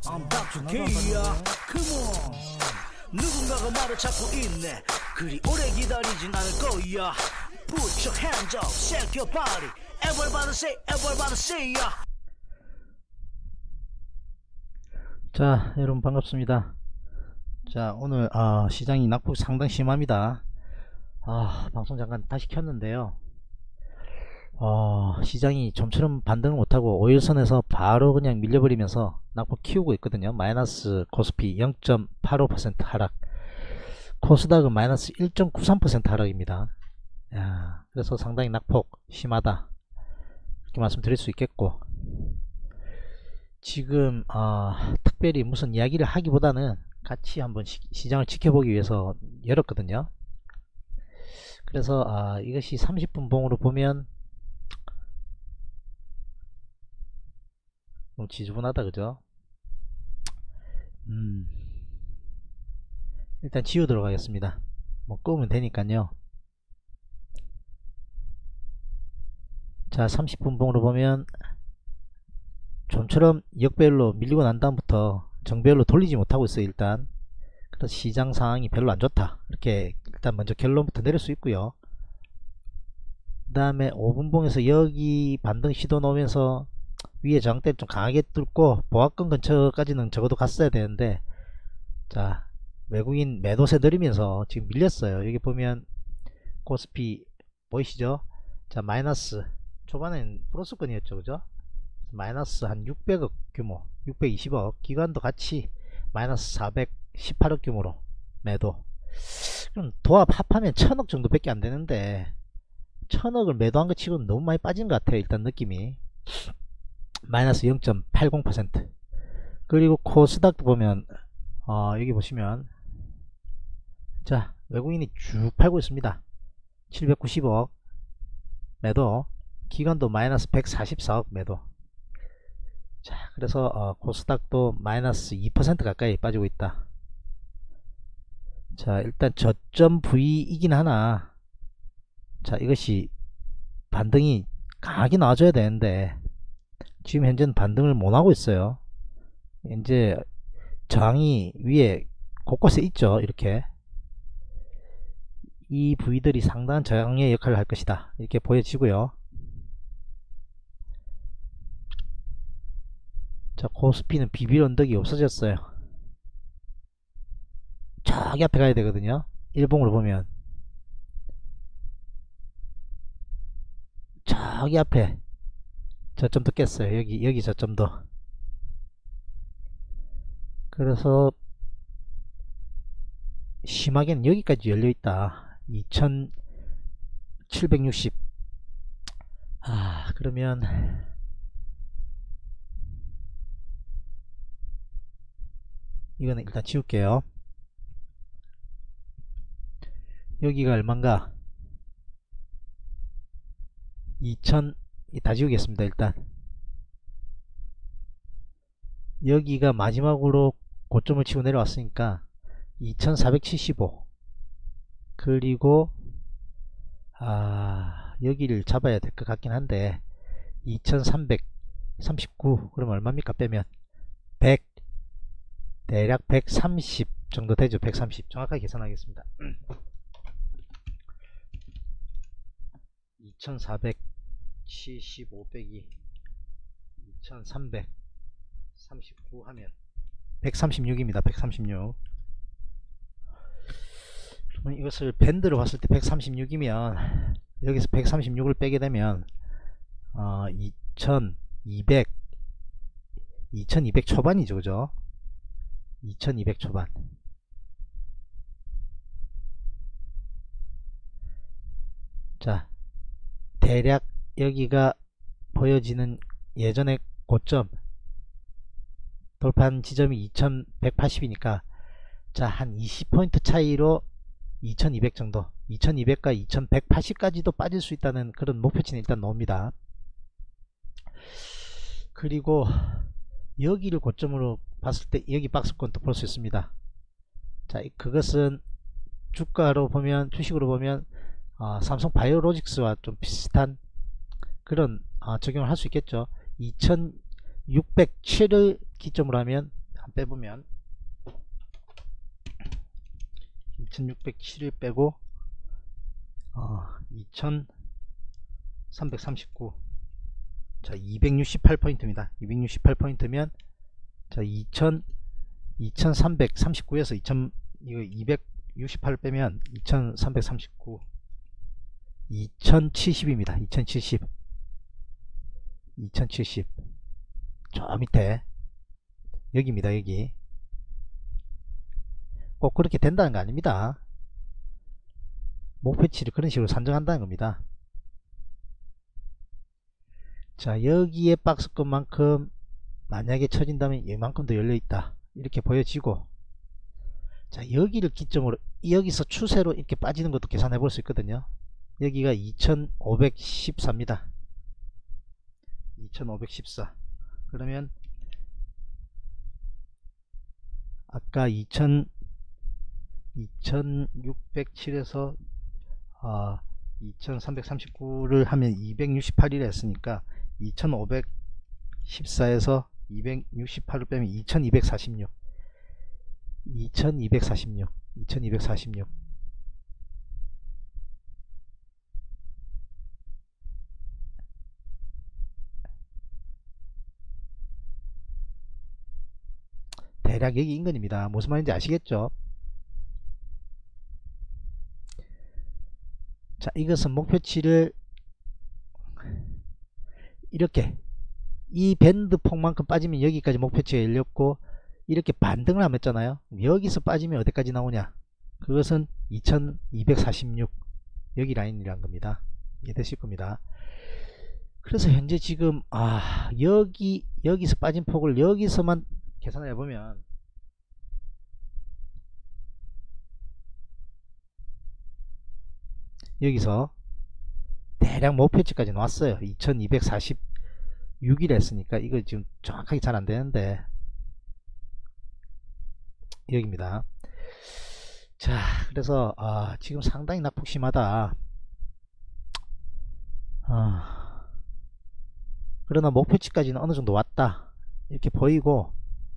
I'm Dr. K야. Come on. 누군가가 나를 찾고 있네. 그리 오래 기다리진 않을 거야. Put your hands up, shake your body. Everybody say ya. 자, 여러분 반갑습니다. 자, 오늘 시장이 낙폭 상당히 심합니다. 방송 잠깐 다시 켰는데요. 시장이 좀처럼 반등을 못하고 5일선에서 바로 그냥 밀려버리면서 낙폭 키우고 있거든요. 마이너스 코스피 0.85% 하락, 코스닥은 마이너스 1.93% 하락입니다. 그래서 상당히 낙폭 심하다 이렇게 말씀드릴 수 있겠고, 지금 특별히 무슨 이야기를 하기보다는 같이 한번 시장을 지켜보기 위해서 열었거든요. 그래서 이것이 30분 봉으로 보면 너무 지저분하다, 그죠? 일단 지우도록 하겠습니다. 뭐 끄면 되니까요. 자, 30분 봉으로 보면 좀처럼 역배열로 밀리고 난 다음부터 정배열로 돌리지 못하고 있어요. 일단 그래서 시장 상황이 별로 안 좋다, 이렇게 일단 먼저 결론부터 내릴 수 있고요. 그 다음에 5분봉에서 여기 반등 시도 놓으면서 위에 저항대를 좀 강하게 뚫고 보합권 근처까지는 적어도 갔어야 되는데, 자, 외국인 매도세 들이면서 지금 밀렸어요. 여기 보면 코스피 보이시죠? 자, 마이너스, 초반엔 플러스권이었죠, 그죠? 마이너스 한 600억 규모, 620억, 기관도 같이 마이너스 418억 규모로 매도. 그럼 도합 합하면 1000억 정도 밖에 안 되는데 1000억을 매도한 것 치고는 너무 많이 빠진 것 같아요. 일단 느낌이 마이너스 0.80%. 그리고 코스닥도 보면 여기 보시면, 자, 외국인이 쭉 팔고 있습니다. 790억 매도, 기관도 마이너스 144억 매도. 자, 그래서 코스닥도 마이너스 2% 가까이 빠지고 있다. 자, 일단 저점 V이긴 하나, 자, 이것이 반등이 강하게 나와줘야 되는데 지금 현재는 반등을 못하고 있어요. 이제 저항이 위에 곳곳에 있죠. 이렇게 이 부위들이 상당한 저항의 역할을 할 것이다, 이렇게 보여지고요. 자, 코스피는 비빌 언덕이 없어졌어요. 저기 앞에 가야 되거든요. 일봉으로 보면 저기 앞에 저점도 깼어요. 여기 저점도. 그래서 심하게는 여기까지 열려있다. 2760. 그러면 이거는 일단 지울게요. 여기가 얼만가? 2000, 다 지우겠습니다. 일단 여기가 마지막으로 고점을 치고 내려왔으니까 2475, 그리고 여기를 잡아야 될 것 같긴 한데 2339, 그럼 얼마입니까? 빼면 100, 대략 130 정도 되죠. 130 정확하게 계산하겠습니다. 2475 빼기 2339 하면 136입니다. 136. 그러면 이것을 밴드로 봤을 때 136이면 여기서 136을 빼게 되면 2200 초반이죠, 그죠? 2200 초반. 자, 대략 여기가 보여지는 예전의 고점 돌파한 지점이 2180이니까 자, 한 20포인트 차이로 2200 정도, 2200과 2180까지도 빠질 수 있다는 그런 목표치는 일단 나옵니다. 그리고 여기를 고점으로 봤을 때 여기 박스권도 볼 수 있습니다. 자, 그것은 주가로 보면, 주식으로 보면 삼성 바이오로직스와 좀 비슷한 그런 적용을 할 수 있겠죠. 2607을 기점으로 하면 빼보면 2607을 빼고 2339, 자 268포인트입니다. 268포인트면 자 2339에서 268을 빼면 2339, 2070입니다. 2070 저 밑에 여기입니다. 여기 꼭 그렇게 된다는 거 아닙니다. 목표치를 그런 식으로 산정한다는 겁니다. 자 여기에 박스권만큼 만약에 쳐진다면 이만큼 더 열려있다 이렇게 보여지고, 자 여기를 기점으로 여기서 추세로 이렇게 빠지는 것도 계산해 볼 수 있거든요. 여기가 2514입니다 2514. 그러면 아까 2607에서 2339를 하면 268이라 했으니까 2514에서 268을 빼면 2246 대략 여기 인근입니다. 무슨 말인지 아시겠죠? 자 이것은 목표치를 이렇게 이 밴드 폭만큼 빠지면 여기까지 목표치가 열렸고, 이렇게 반등을 하면 했잖아요. 여기서 빠지면 어디까지 나오냐, 그것은 2246 여기 라인이란 겁니다. 이해되실 겁니다. 그래서 현재 지금 여기서 빠진 폭을 여기서만 계산해 보면 여기서 대략 목표치까지 나왔어요. 2246이라 했으니까 이거 지금 정확하게 잘 안되는데 여기입니다. 자 그래서 지금 상당히 낙폭심하다. 그러나 목표치까지는 어느 정도 왔다 이렇게 보이고,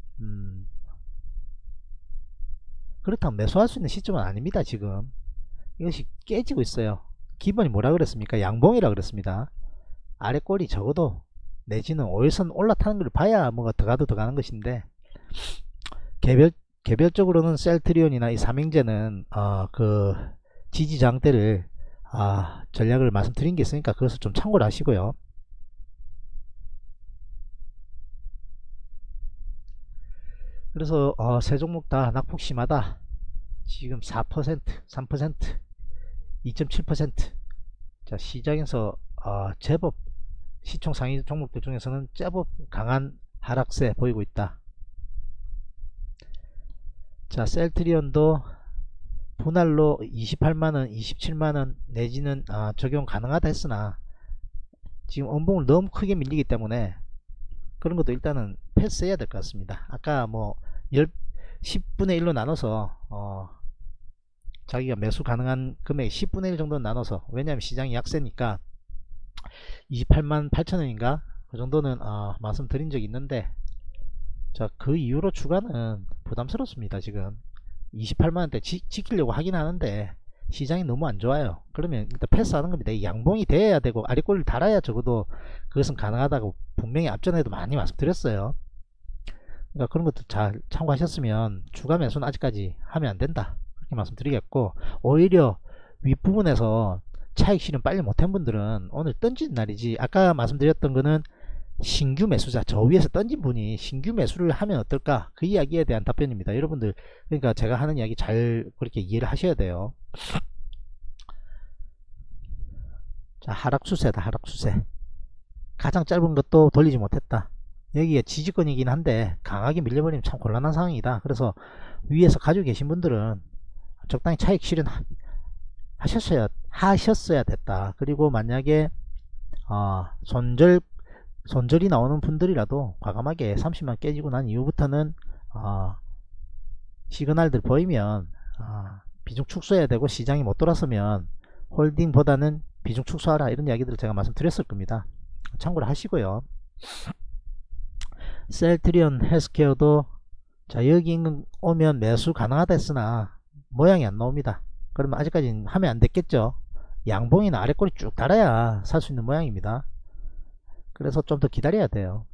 그렇다면 매수할 수 있는 시점은 아닙니다. 지금 이것이 깨지고 있어요. 기본이 뭐라 그랬습니까? 양봉이라 그랬습니다. 아래 꼬리 적어도 내지는 5일선 올라타는 걸 봐야 뭐가 더가도 더가는 것인데, 개별적으로는 셀트리온이나 이 삼형제는 그 지지 저항대를 전략을 말씀드린 게 있으니까 그것을 좀 참고를 하시고요. 그래서 세 종목 다 낙폭 심하다. 지금 4%, 3%, 2.7%. 자 시장에서 제법 시총 상위 종목들 중에서는 제법 강한 하락세 보이고 있다. 자 셀트리온도 분할로 28만원 27만원 내지는 적용 가능하다 했으나 지금 원봉을 너무 크게 밀리기 때문에 그런 것도 일단은 패스해야 될 것 같습니다. 아까 뭐 10분의 1로 나눠서 자기가 매수 가능한 금액 10분의 1 정도 나눠서, 왜냐하면 시장이 약세니까 28만 8천원인가 그 정도는 말씀드린 적이 있는데, 자 그 이후로 추가는 부담스럽습니다. 지금 28만원대 지키려고 하긴 하는데 시장이 너무 안 좋아요. 그러면 일단 패스하는 겁니다. 양봉이 돼야 되고 아래꼬리를 달아야 적어도 그것은 가능하다고 분명히 앞전에도 많이 말씀드렸어요. 그러니까 그런 것도 잘 참고하셨으면 추가 매수는 아직까지 하면 안 된다 그렇게 말씀드리겠고, 오히려 윗부분에서 차익 실현 빨리 못한 분들은 오늘 던진 날이지, 아까 말씀드렸던 거는 신규 매수자, 저 위에서 던진 분이 신규 매수를 하면 어떨까, 그 이야기에 대한 답변입니다. 여러분들 그러니까 제가 하는 이야기 잘 그렇게 이해를 하셔야 돼요. 자 하락추세다. 하락추세 가장 짧은 것도 돌리지 못했다. 여기가 지지권이긴 한데 강하게 밀려버리면 참 곤란한 상황이다. 그래서 위에서 가지고 계신 분들은 적당히 차익 실현 하셨어야 됐다. 그리고 만약에 손절이 나오는 분들이라도 과감하게 30만 깨지고 난 이후부터는 시그널들 보이면 비중 축소해야 되고, 시장이 못 돌아서면 홀딩보다는 비중 축소하라, 이런 이야기들을 제가 말씀드렸을 겁니다. 참고를 하시고요. 셀트리온 헬스케어도 자, 여기 오면 매수 가능하다 했으나 모양이 안 나옵니다. 그러면 아직까지는 하면 안 됐겠죠. 양봉이나 아래꼬리 쭉 달아야 살 수 있는 모양입니다. 그래서 좀 더 기다려야 돼요.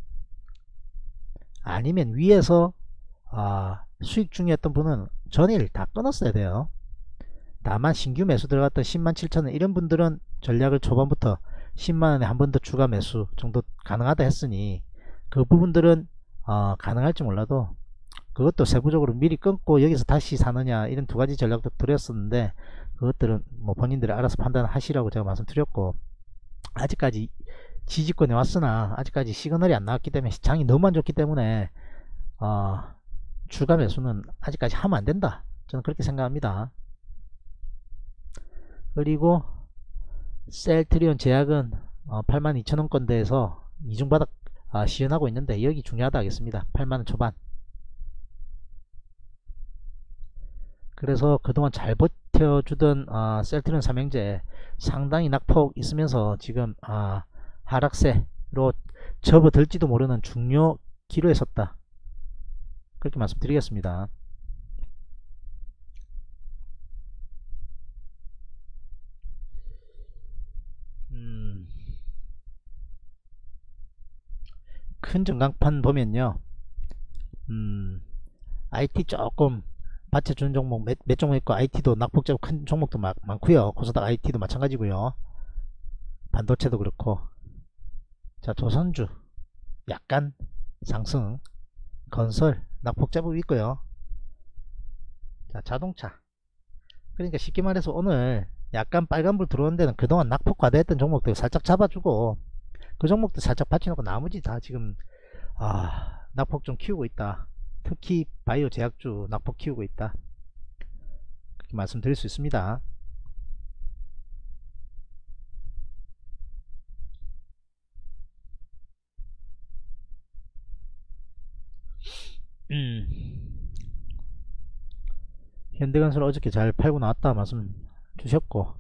아니면 위에서 수익 중이었던 분은 전일 다 끊었어야 돼요. 다만 신규 매수 들어갔던 107,000원 이런 분들은 전략을 초반부터 10만원에 한 번 더 추가 매수 정도 가능하다 했으니 그 부분들은 가능할지 몰라도 그것도 세부적으로 미리 끊고 여기서 다시 사느냐 이런 두 가지 전략도 드렸었는데 그것들은 뭐 본인들이 알아서 판단하시라고 제가 말씀드렸고, 아직까지 지지권에 왔으나 아직까지 시그널이 안 나왔기 때문에 장이 너무 안 좋기 때문에 추가 매수는 아직까지 하면 안 된다, 저는 그렇게 생각합니다. 그리고 셀트리온 제약은 82,000원권대에서 이중바닥 시연하고 있는데 여기 중요하다 하겠습니다. 8만원 초반. 그래서 그동안 잘 버텨주던 셀트리온 삼형제 상당히 낙폭 있으면서 지금 하락세로 접어들지도 모르는 중요 기로에 섰다, 그렇게 말씀드리겠습니다. 큰 전광판 보면요, IT 조금 받쳐주는 종목 몇 종목 있고, IT도 낙폭적으로 큰 종목도 많고요. 코스닥 IT도 마찬가지고요. 반도체도 그렇고. 자, 조선주 약간 상승, 건설 낙폭 제법 있고요. 자, 자동차, 그러니까 쉽게 말해서 오늘 약간 빨간불 들어오는 데는 그동안 낙폭 과대했던 종목들 살짝 잡아주고, 그 종목들 살짝 받쳐놓고 나머지 다 지금 낙폭 좀 키우고 있다. 특히 바이오 제약주 낙폭 키우고 있다, 그렇게 말씀드릴 수 있습니다. 현대건설 어저께 잘 팔고 나왔다 말씀 주셨고,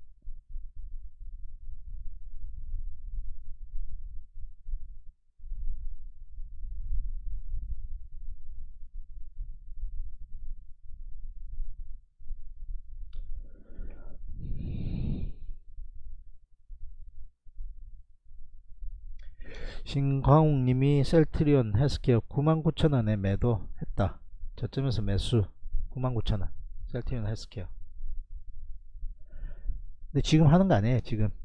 신광욱님이 셀트리온 헬스케어 99,000원에 매도했다. 저점에서 매수 99,000원 셀트리온 헬스케어. 근데 지금 하는 거 아니에요.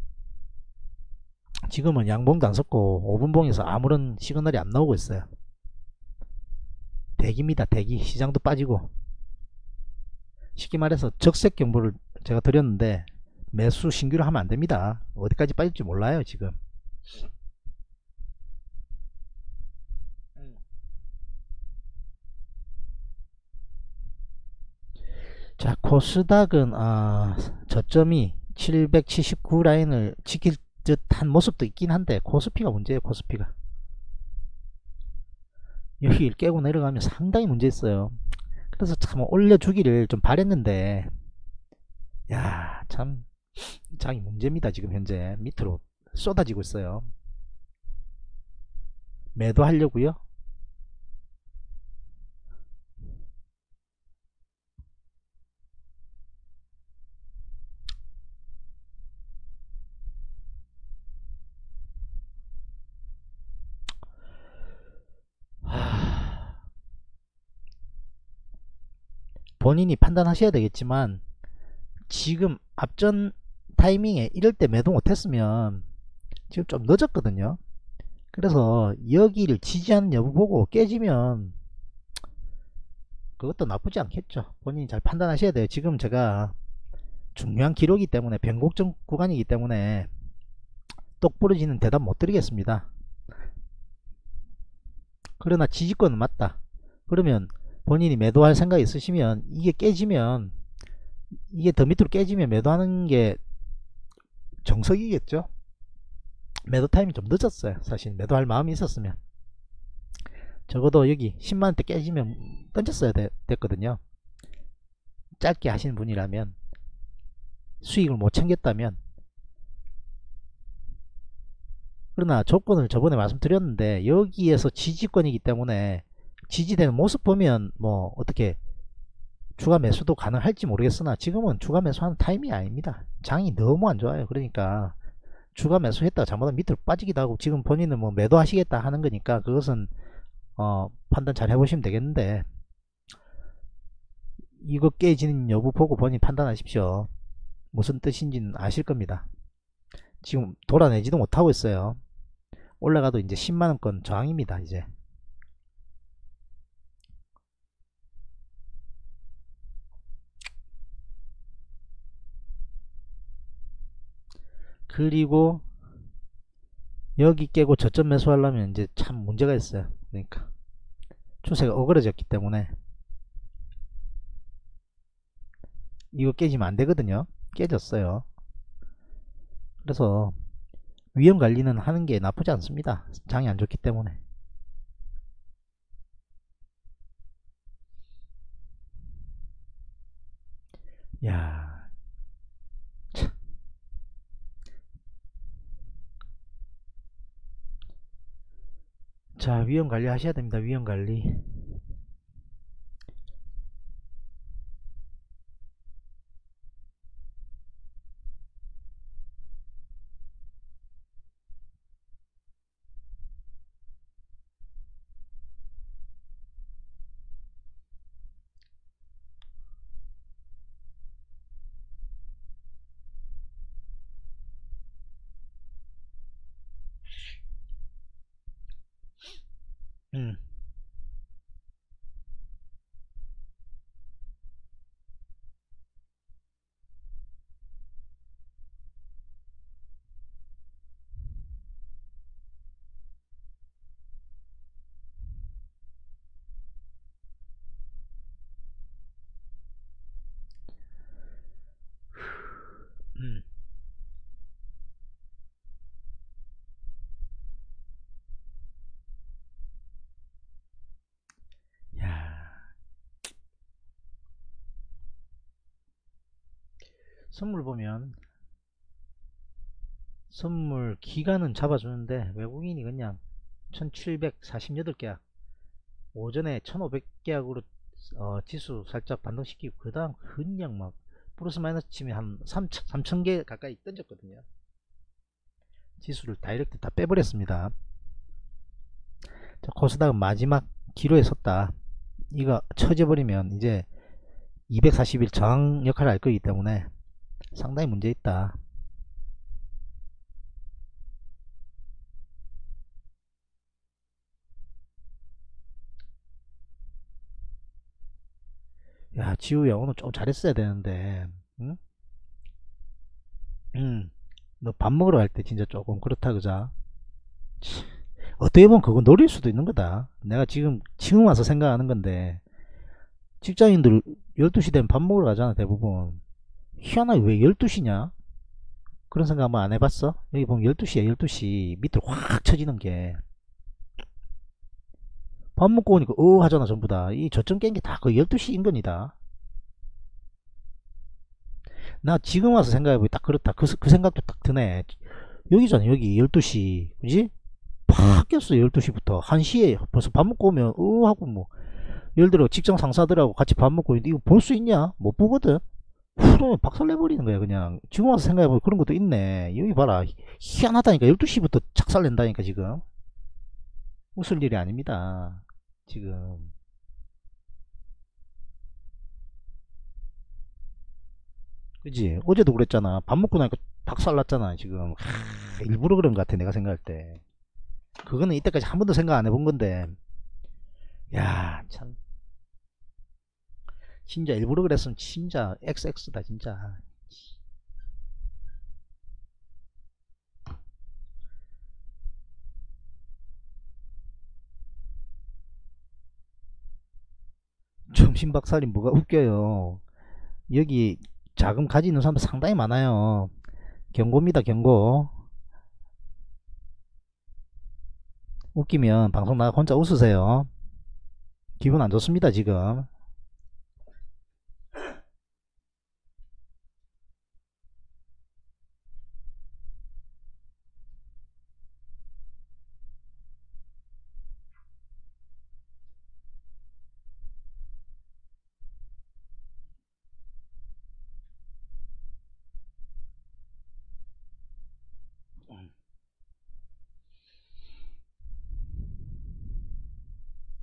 지금은 양봉도 안 섰고 5분봉에서 아무런 시그널이 안 나오고 있어요. 대기입니다. 대기. 시장도 빠지고, 쉽게 말해서 적색 경보를 제가 드렸는데 매수 신규를 하면 안 됩니다. 어디까지 빠질지 몰라요 지금. 자, 코스닥은 저점이 779 라인을 지킬 듯한 모습도 있긴 한데 코스피가 문제예요. 코스피가 여기를 깨고 내려가면 상당히 문제 있어요. 그래서 참 올려주기를 좀 바랬는데, 야, 참 장이 문제입니다. 지금 현재 밑으로 쏟아지고 있어요. 매도하려고요. 본인이 판단하셔야 되겠지만 지금 앞전 타이밍에 이럴 때 매도 못했으면 지금 좀 늦었거든요. 그래서 여기를 지지하는 여부 보고 깨지면 그것도 나쁘지 않겠죠. 본인이 잘 판단하셔야 돼요. 지금 제가 중요한 기록이기 때문에, 변곡점 구간이기 때문에 똑부러지는 대답 못 드리겠습니다. 그러나 지지권은 맞다. 그러면 본인이 매도할 생각이 있으시면, 이게 깨지면, 이게 더 밑으로 깨지면 매도하는 게 정석이겠죠. 매도 타임이 좀 늦었어요. 사실 매도할 마음이 있었으면 적어도 여기 10만원대 깨지면 던졌어야 됐거든요. 짧게 하시는 분이라면, 수익을 못 챙겼다면. 그러나 조건을 저번에 말씀드렸는데 여기에서 지지권이기 때문에 지지되는 모습 보면 뭐 어떻게 추가 매수도 가능할지 모르겠으나 지금은 추가 매수하는 타이밍이 아닙니다. 장이 너무 안 좋아요. 그러니까 추가 매수했다가 잘못하면 밑으로 빠지기도 하고, 지금 본인은 뭐 매도하시겠다 하는 거니까 그것은 판단 잘 해보시면 되겠는데, 이거 깨지는 여부 보고 본인 판단하십시오. 무슨 뜻인지는 아실 겁니다. 지금 돌아내지도 못하고 있어요. 올라가도 이제 10만원권 저항입니다. 이제 그리고 여기 깨고 저점 매수하려면 이제 참 문제가 있어요. 그러니까 추세가 어그러졌기 때문에 이거 깨지면 안 되거든요. 깨졌어요. 그래서 위험 관리는 하는 게 나쁘지 않습니다. 장이 안 좋기 때문에. 야, 참. 자, 위험 관리 하셔야 됩니다. 위험 관리. 음. 음. 야, 선물 보면 선물 기간은 잡아주는데 외국인이 그냥 1748계약, 오전에 1500계약으로 지수 살짝 반등시키고 그 다음 그냥 막 플러스 마이너스 치면 한 3000개 가까이 던졌거든요. 지수를 다이렉트 다 빼버렸습니다. 자, 코스닥은 마지막 기로에 섰다. 이거 쳐져버리면 이제 240일 저항 역할을 할 거기 때문에 상당히 문제 있다. 야, 지우야, 오늘 좀 잘했어야 되는데, 응? 너 밥 먹으러 갈 때 진짜 조금 그렇다, 그자? 어떻게 보면 그거 노릴 수도 있는 거다. 내가 지금 와서 생각하는 건데, 직장인들 12시 되면 밥 먹으러 가잖아, 대부분. 희한하게 왜 12시냐? 그런 생각 한번 안 해봤어? 여기 보면 12시야, 12시. 밑으로 확 쳐지는 게. 밥 먹고 오니까, 하잖아, 전부 다. 이 저점 깬 게 다 거의 12시 인근이다. 나 지금 와서 생각해보니 딱 그렇다. 그 생각도 딱 드네. 여기잖아, 여기 12시. 그지? 팍 꼈어, 12시부터. 1시에 벌써 밥 먹고 오면, 하고 뭐. 예를 들어, 직장 상사들하고 같이 밥 먹고 있는데, 이거 볼 수 있냐? 못 보거든? 후에 박살내버리는 거야, 그냥. 지금 와서 생각해보면 그런 것도 있네. 여기 봐라. 희한하다니까. 12시부터 착살낸다니까, 지금. 웃을 일이 아닙니다. 지금. 그지? 어제도 그랬잖아. 밥 먹고 나니까 박살났잖아, 지금. 일부러 그런 것 같아, 내가 생각할 때. 그거는 이때까지 한 번도 생각 안 해본 건데. 야, 참. 진짜 일부러 그랬으면 진짜 XX다, 진짜. 정신박살이 뭐가 웃겨요. 여기 자금 가지는 사람 상당히 많아요. 경고입니다, 경고. 웃기면 방송 나가 혼자 웃으세요. 기분 안 좋습니다, 지금.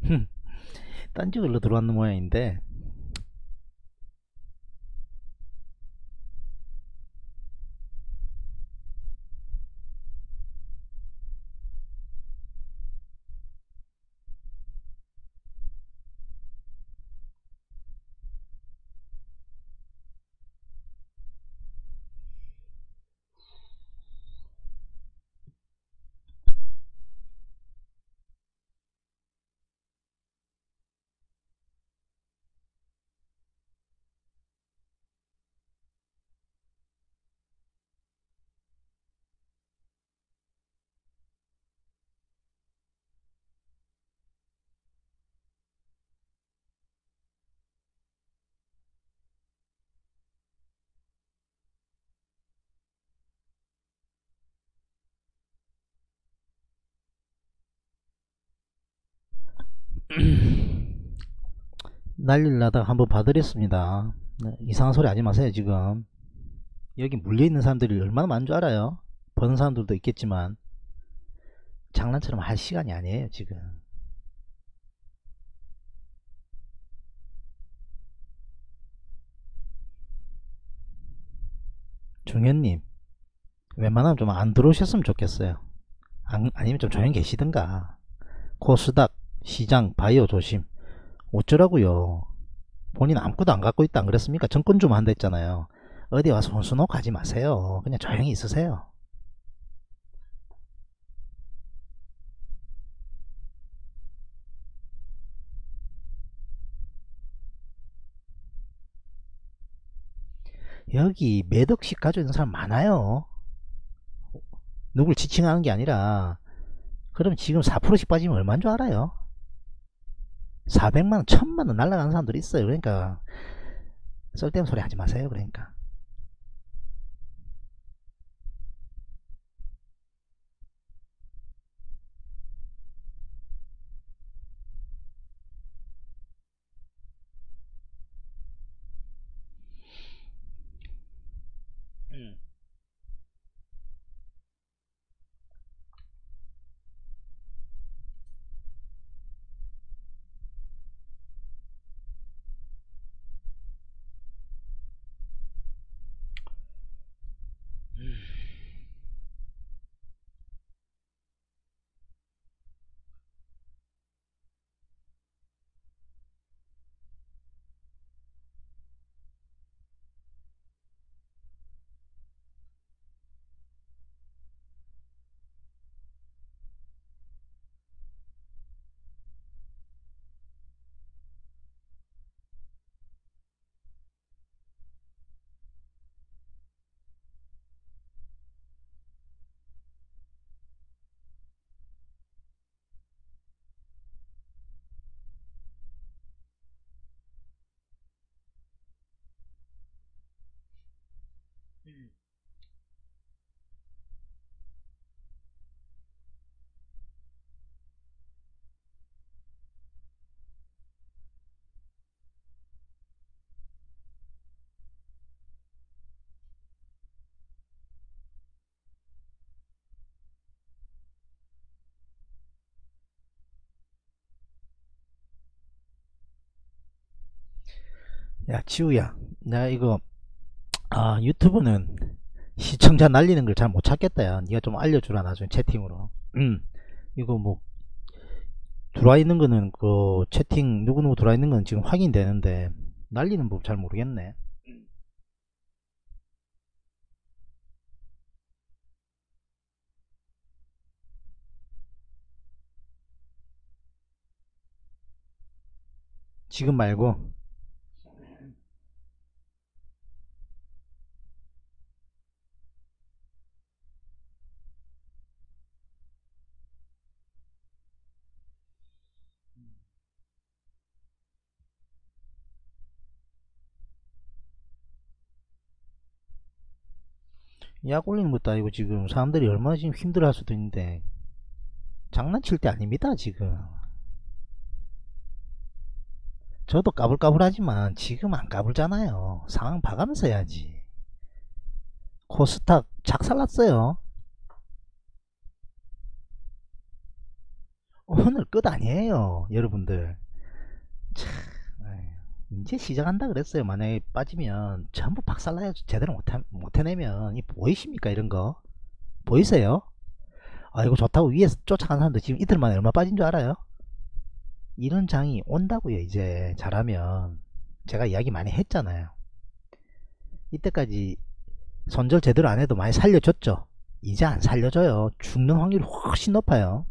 딴지 걸로 들어왔는 모양인데. 날릴라다가 한번 봐드렸습니다. 이상한 소리 하지 마세요. 지금 여기 물려있는 사람들이 얼마나 많은 줄 알아요? 버는 사람들도 있겠지만 장난처럼 할 시간이 아니에요 지금. 중현님, 웬만하면 좀 안 들어오셨으면 좋겠어요. 아니면 좀 조용히 계시든가. 코스닥, 시장, 바이오 조심. 어쩌라고요? 본인 아무것도 안 갖고 있다 안 그랬습니까? 정권 좀 한다 했잖아요. 어디 와서 혼수놓고 가지 마세요. 그냥 조용히 있으세요. 여기 몇 억씩 가지고 있는 사람 많아요. 누굴 지칭하는 게 아니라. 그럼 지금 4%씩 빠지면 얼마인 줄 알아요? 400만원 1000만원 날라가는 사람들이 있어요. 그러니까 쓸데없는 소리 하지 마세요. 그러니까 야 지우야, 내가 이거 유튜브는 시청자 날리는 걸 잘 못 찾겠다. 야 니가 좀 알려주라 나중에 채팅으로. 이거 뭐 들어와 있는 거는 그 채팅 누구누구 들어와 있는 건 지금 확인되는데 날리는 법 잘 모르겠네. 지금 말고. 약 올리는 것도 아니고 지금 사람들이 얼마나 지금 힘들어 할 수도 있는데 장난칠 때 아닙니다 지금. 저도 까불까불하지만 지금 안 까불잖아요. 상황 봐가면서 해야지. 코스닥 작살났어요. 오늘 끝 아니에요 여러분들. 참, 이제 시작한다 그랬어요. 만약에 빠지면 전부 박살나요. 제대로 못 해내면. 이 보이십니까 이런거? 보이세요? 아 이거 좋다고 위에서 쫓아가는 사람들 지금 이틀 만에 얼마 빠진 줄 알아요? 이런 장이 온다고요. 이제 잘하면. 제가 이야기 많이 했잖아요. 이때까지 손절 제대로 안 해도 많이 살려줬죠. 이제 안 살려줘요. 죽는 확률이 훨씬 높아요.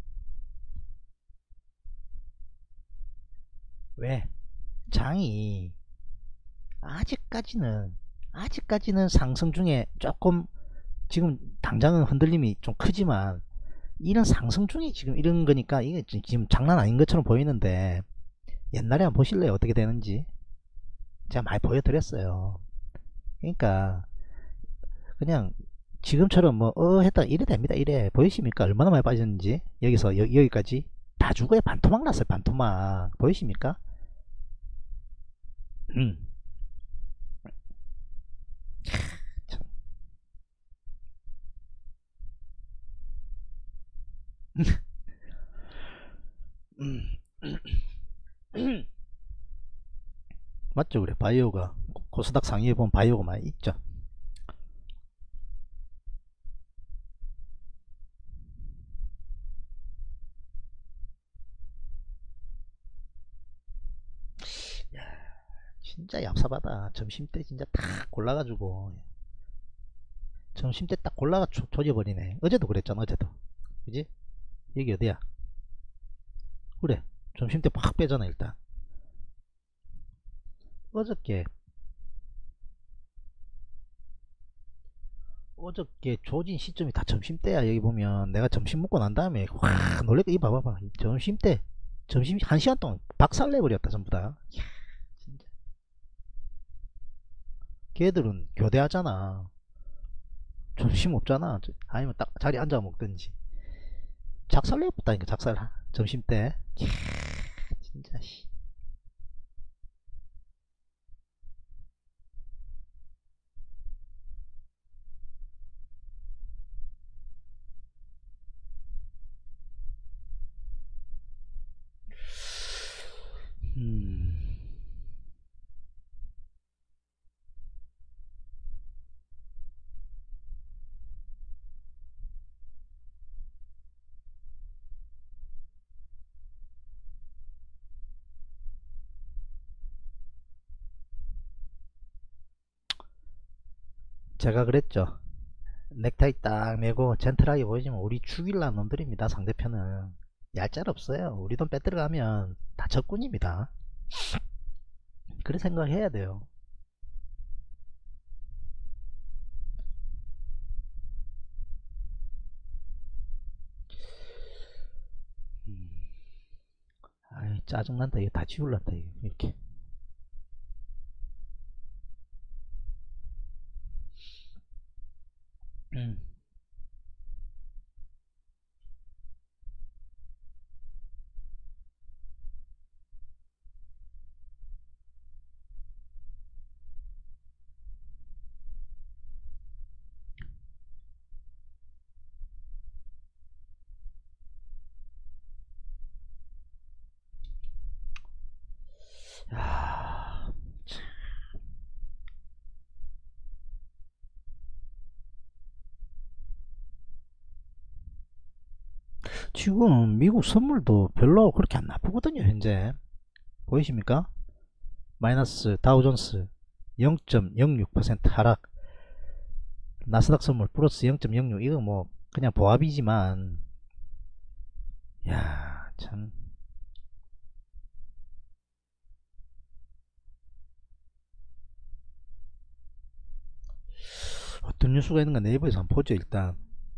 왜? 장이 아직까지는 상승 중에 조금, 지금 당장은 흔들림이 좀 크지만 이런 상승 중에 지금 이런 거니까 이게 지금 장난 아닌 것처럼 보이는데, 옛날에 한번 보실래요 어떻게 되는지? 제가 많이 보여드렸어요. 그러니까 그냥 지금처럼 뭐 했다 이래 됩니다. 이래 보이십니까? 얼마나 많이 빠졌는지. 여기서 여기까지 다 죽어야 반토막 났어요. 반토막 보이십니까? 음. 참. 맞죠? 그래 바이오가 코스닥 상위에 보면 바이오가 많이 있죠. 야, 진짜 얍삽하다. 점심때 진짜 탁 골라가지고 점심때 딱 골라가 조져버리네. 어제도 그랬잖아. 어제도 그지? 여기 어디야? 그래 점심때 확 빼잖아. 일단 어저께 조진 시점이 다 점심때야. 여기 보면 내가 점심 먹고 난 다음에 확 놀래고 이 봐봐봐. 점심때 점심 1시간 동안 박살내버렸다 전부 다. 이야, 진짜. 걔들은 교대하잖아. 점심 없잖아. 아니면 딱 자리 앉아 먹든지. 작살내버렸다니까 작살. 점심때. 이야, 진짜 씨. 음. 제가 그랬죠. 넥타이 딱 메고 젠틀하게 보이지만 우리 죽일라는 놈들입니다. 상대편은 얄짤 없어요. 우리 돈 빼들어가면 다 적군입니다. 그런 생각해야 돼요. 아이 짜증난다. 이거 다 지울란다. 이거 이렇게. 음. 야, 지금 미국 선물도 별로 그렇게 안 나쁘거든요. 현재 보이십니까? 마이너스 다우존스 0.06% 하락, 나스닥 선물 플러스 0.06. 이거 뭐 그냥 보합이지만, 야, 참. 어떤 뉴스가 있는가 네이버에서 한번 보죠. 일단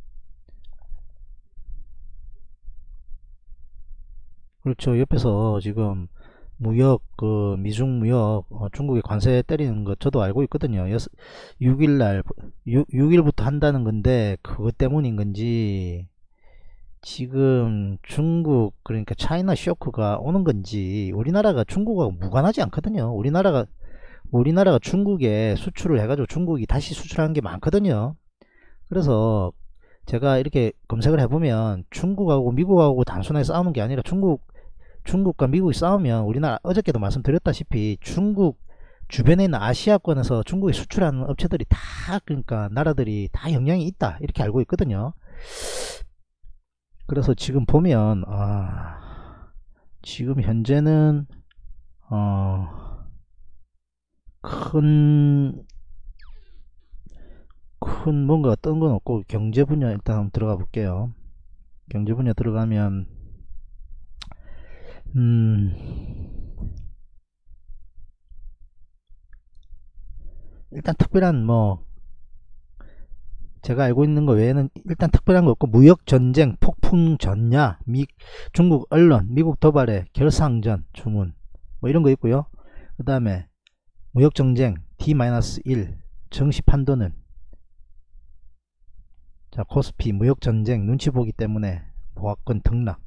그렇죠. 옆에서 지금 무역, 미중 무역, 중국에 관세 때리는 거 저도 알고 있거든요. 6일날 6일부터 한다는 건데 그것 때문인 건지, 지금 중국, 그러니까 차이나 쇼크가 오는 건지, 우리나라가 중국하고 무관하지 않거든요. 우리나라가 중국에 수출을 해가지고 중국이 다시 수출하는 게 많거든요. 그래서 제가 이렇게 검색을 해보면 중국하고 미국하고 단순하게 싸우는 게 아니라 중국과 미국이 싸우면 우리나라 어저께도 말씀드렸다시피 중국 주변에 있는 아시아권에서 중국에 수출하는 업체들이 다 그러니까 나라들이 다 영향이 있다 이렇게 알고 있거든요. 그래서 지금 보면 지금 현재는 큰 뭔가 뜬 건 없고 경제 분야 일단 한번 들어가 볼게요. 경제 분야 들어가면 일단 특별한 뭐 제가 알고 있는 거 외에는 일단 특별한 거 없고 무역 전쟁 폭풍 전야 중국 언론 미국 도발에 결상전 주문 뭐 이런 거 있고요. 그 다음에 무역 전쟁 D-1 정시 판도는 자 코스피 무역 전쟁 눈치 보기 때문에 보합권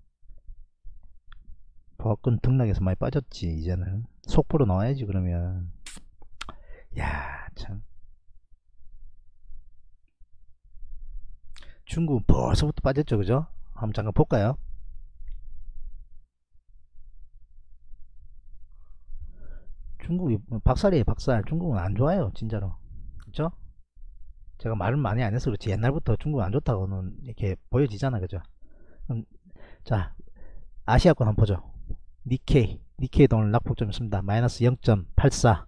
등락에서 많이 빠졌지. 이제는 속보로 나와야지. 그러면 야 참 중국 벌써부터 빠졌죠. 그죠? 한번 잠깐 볼까요? 중국이 박살이에요. 박살. 중국은 안 좋아요. 진짜로. 그죠? 제가 말을 많이 안 해서 그렇지 옛날부터 중국 안 좋다고는 이렇게 보여지잖아. 그죠? 자 아시아권 한번 보죠. 니케이도 오늘 낙폭 좀 있습니다. 마이너스 0.84.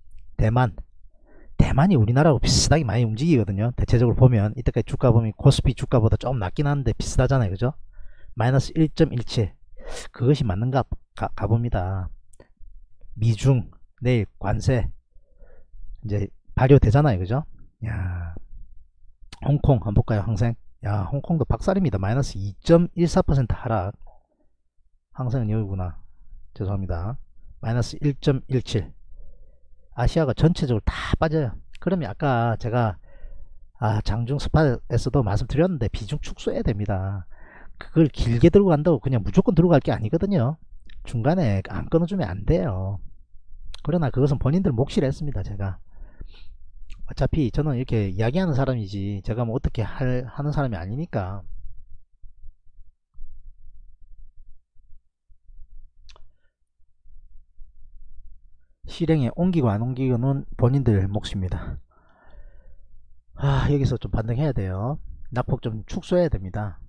대만이 우리나라하고 비슷하게 많이 움직이거든요. 대체적으로 보면 이때까지 주가 보면 코스피 주가보다 좀 낮긴 한데 비슷하잖아요. 그죠? 마이너스 1.17. 그것이 맞는가 가봅니다. 미중 내일 관세 이제 발효되잖아요. 그죠? 야, 홍콩 한번 볼까요? 항생. 야, 홍콩도 박살입니다. 마이너스 2.14% 하락. 항생은 여기구나. 죄송합니다. 마이너스 1.17. 아시아가 전체적으로 다 빠져요. 그러면 아까 제가 장중 스팟에서도 말씀드렸는데 비중 축소해야 됩니다. 그걸 길게 들고 간다고 그냥 무조건 들고 갈 게 아니거든요. 중간에 안 끊어주면 안 돼요. 그러나 그것은 본인들 몫이라 했습니다. 제가 어차피 저는 이렇게 이야기하는 사람이지 제가 뭐 어떻게 하는 사람이 아니니까. 실행에 옮기고 안 옮기고는 본인들 몫입니다. 여기서 좀 반등해야 돼요. 낙폭 좀 축소해야 됩니다.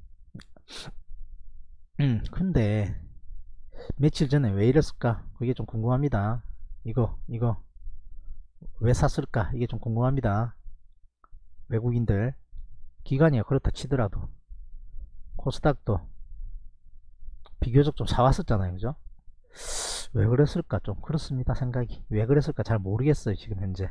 근데 며칠 전에 왜 이랬을까? 그게 좀 궁금합니다. 이거 왜 샀을까? 이게 좀 궁금합니다. 외국인들 기관이야 그렇다 치더라도 코스닥도 비교적 좀 사왔었잖아요. 그죠? 왜 그랬을까? 좀 그렇습니다. 생각이 왜 그랬을까 잘 모르겠어요. 지금 현재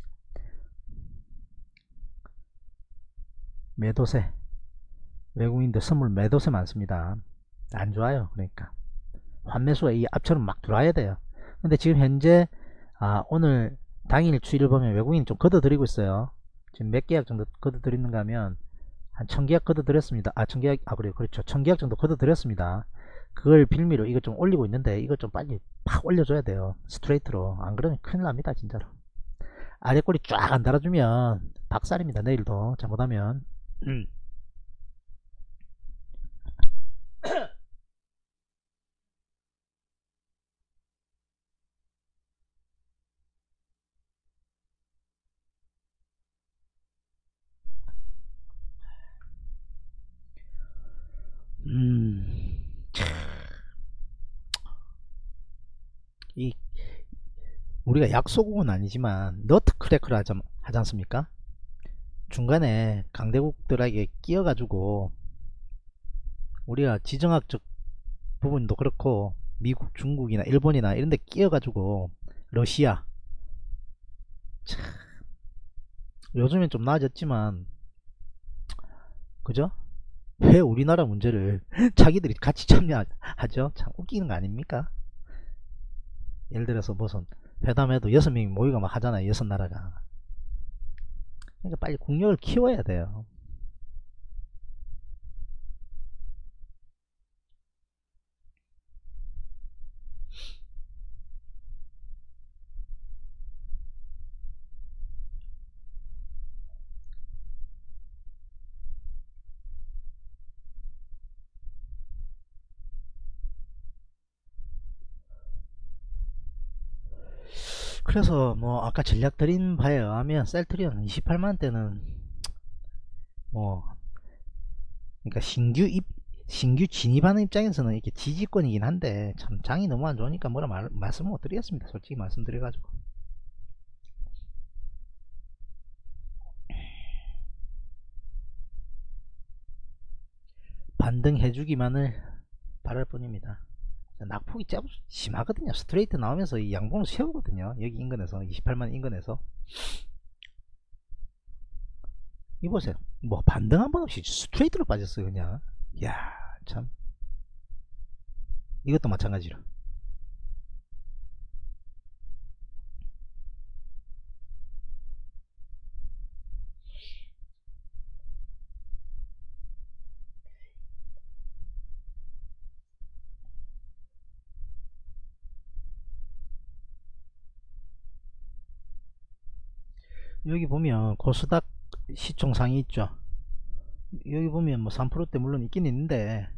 매도세 외국인들 선물 매도세 많습니다. 안 좋아요. 그러니까 환매수가 이 앞처럼 막 들어와야 돼요. 근데 지금 현재 오늘 당일 추이를 보면 외국인이 좀 걷어들이고 있어요. 지금 몇 계약 정도 걷어들이는가 하면 한 1000계약 걷어들였습니다. 1000계약 그래요. 그렇죠. 1000계약 정도 걷어들였습니다. 그걸 빌미로 이거 좀 올리고 있는데 이거 좀 빨리 팍 올려줘야 돼요. 스트레이트로. 안 그러면 큰일 납니다. 진짜로. 아래 꼬리 쫙 안 달아주면 박살입니다. 내일도 잘못하면. 이 우리가 약소국은 아니지만 너트 크래커를 하지 않습니까? 중간에 강대국들에게 끼어가지고 우리가 지정학적 부분도 그렇고 미국, 중국이나 일본이나 이런 데 끼어가지고 러시아 참, 요즘엔 좀 나아졌지만 그죠? 왜 우리나라 문제를 자기들이 같이 참여하죠? 참 웃기는 거 아닙니까? 예를 들어서 무슨 회담해도 6명이 모이가 막 하잖아요. 6나라가. 그러니까 빨리 국력을 키워야 돼요. 그래서 뭐 아까 전략 드린 바에 의하면 셀트리온 28만원대는 뭐 그러니까 신규 진입하는 입장에서는 이게 지지권이긴 한데 참 장이 너무 안 좋으니까 뭐라 말씀 못 드리겠습니다. 솔직히 말씀드려가지고. 반등해주기만을 바랄 뿐입니다. 낙폭이 심하거든요. 스트레이트 나오면서 이 양봉을 세우거든요. 여기 인근에서 28만 인근에서 이보세요. 뭐 반등 한 번 없이 스트레이트로 빠졌어요. 그냥 야 참 이것도 마찬가지로 여기 보면 코스닥 시총상이 있죠. 여기 보면 뭐 3%대 물론 있긴 있는데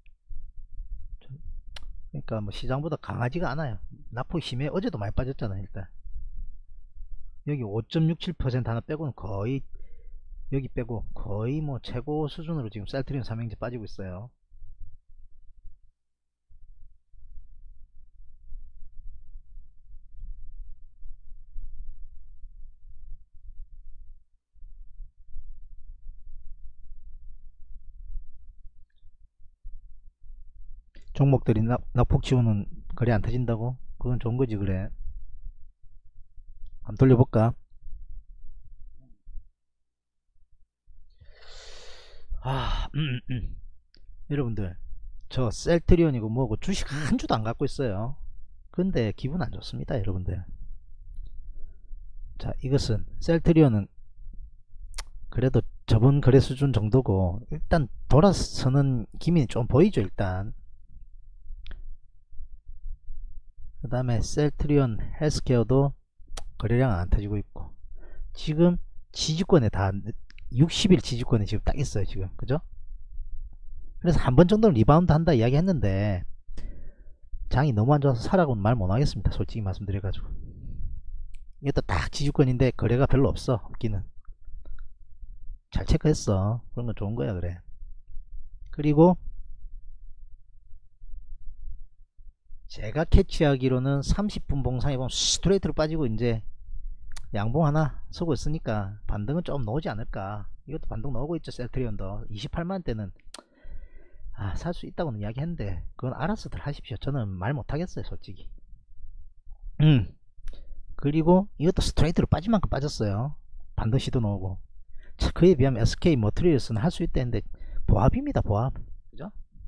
그러니까 뭐 시장보다 강하지가 않아요. 낙폭이 심해. 어제도 많이 빠졌잖아요. 일단 여기 5.67% 하나 빼고는 거의 여기 빼고 거의 뭐 최고 수준으로 지금 셀트리온 삼행제 빠지고 있어요. 종목들이 낙폭 치고는 거래 안 터진다고? 그건 좋은 거지. 그래 한번 돌려볼까? 아, 여러분들 저 셀트리온이고 뭐고 주식 한 주도 안 갖고 있어요. 근데 기분 안 좋습니다. 여러분들 자 이것은 셀트리온은 그래도 저번 거래 수준 정도고 일단 돌아서는 기미는 좀 보이죠. 일단 그 다음에 셀트리온 헬스케어도 거래량은 안 터지고 있고 지금 지지권에 다 60일 지지권에 지금 딱 있어요. 지금 그죠? 그래서 한 번 정도는 리바운드 한다 이야기 했는데 장이 너무 안 좋아서 사라고는 말 못하겠습니다. 솔직히 말씀드려가지고 이것도 딱 지지권인데 거래가 별로 없어. 없기는 잘 체크했어. 그런 건 좋은 거야. 그래 그리고 제가 캐치하기로는 30분 봉상에 보면 스트레이트로 빠지고 이제 양봉 하나 쓰고 있으니까 반등은 좀 나오지 않을까. 이것도 반등 나오고 있죠. 셀트리온도 28만원대는 살 수 있다고는 이야기했는데 그건 알아서들 하십시오. 저는 말 못하겠어요. 솔직히 그리고 이것도 스트레이트로 빠진 만큼 빠졌어요. 반등 시도 나오고 그에 비하면 SK 머트리얼스는 할 수 있다는데 보합입니다. 보합 그죠?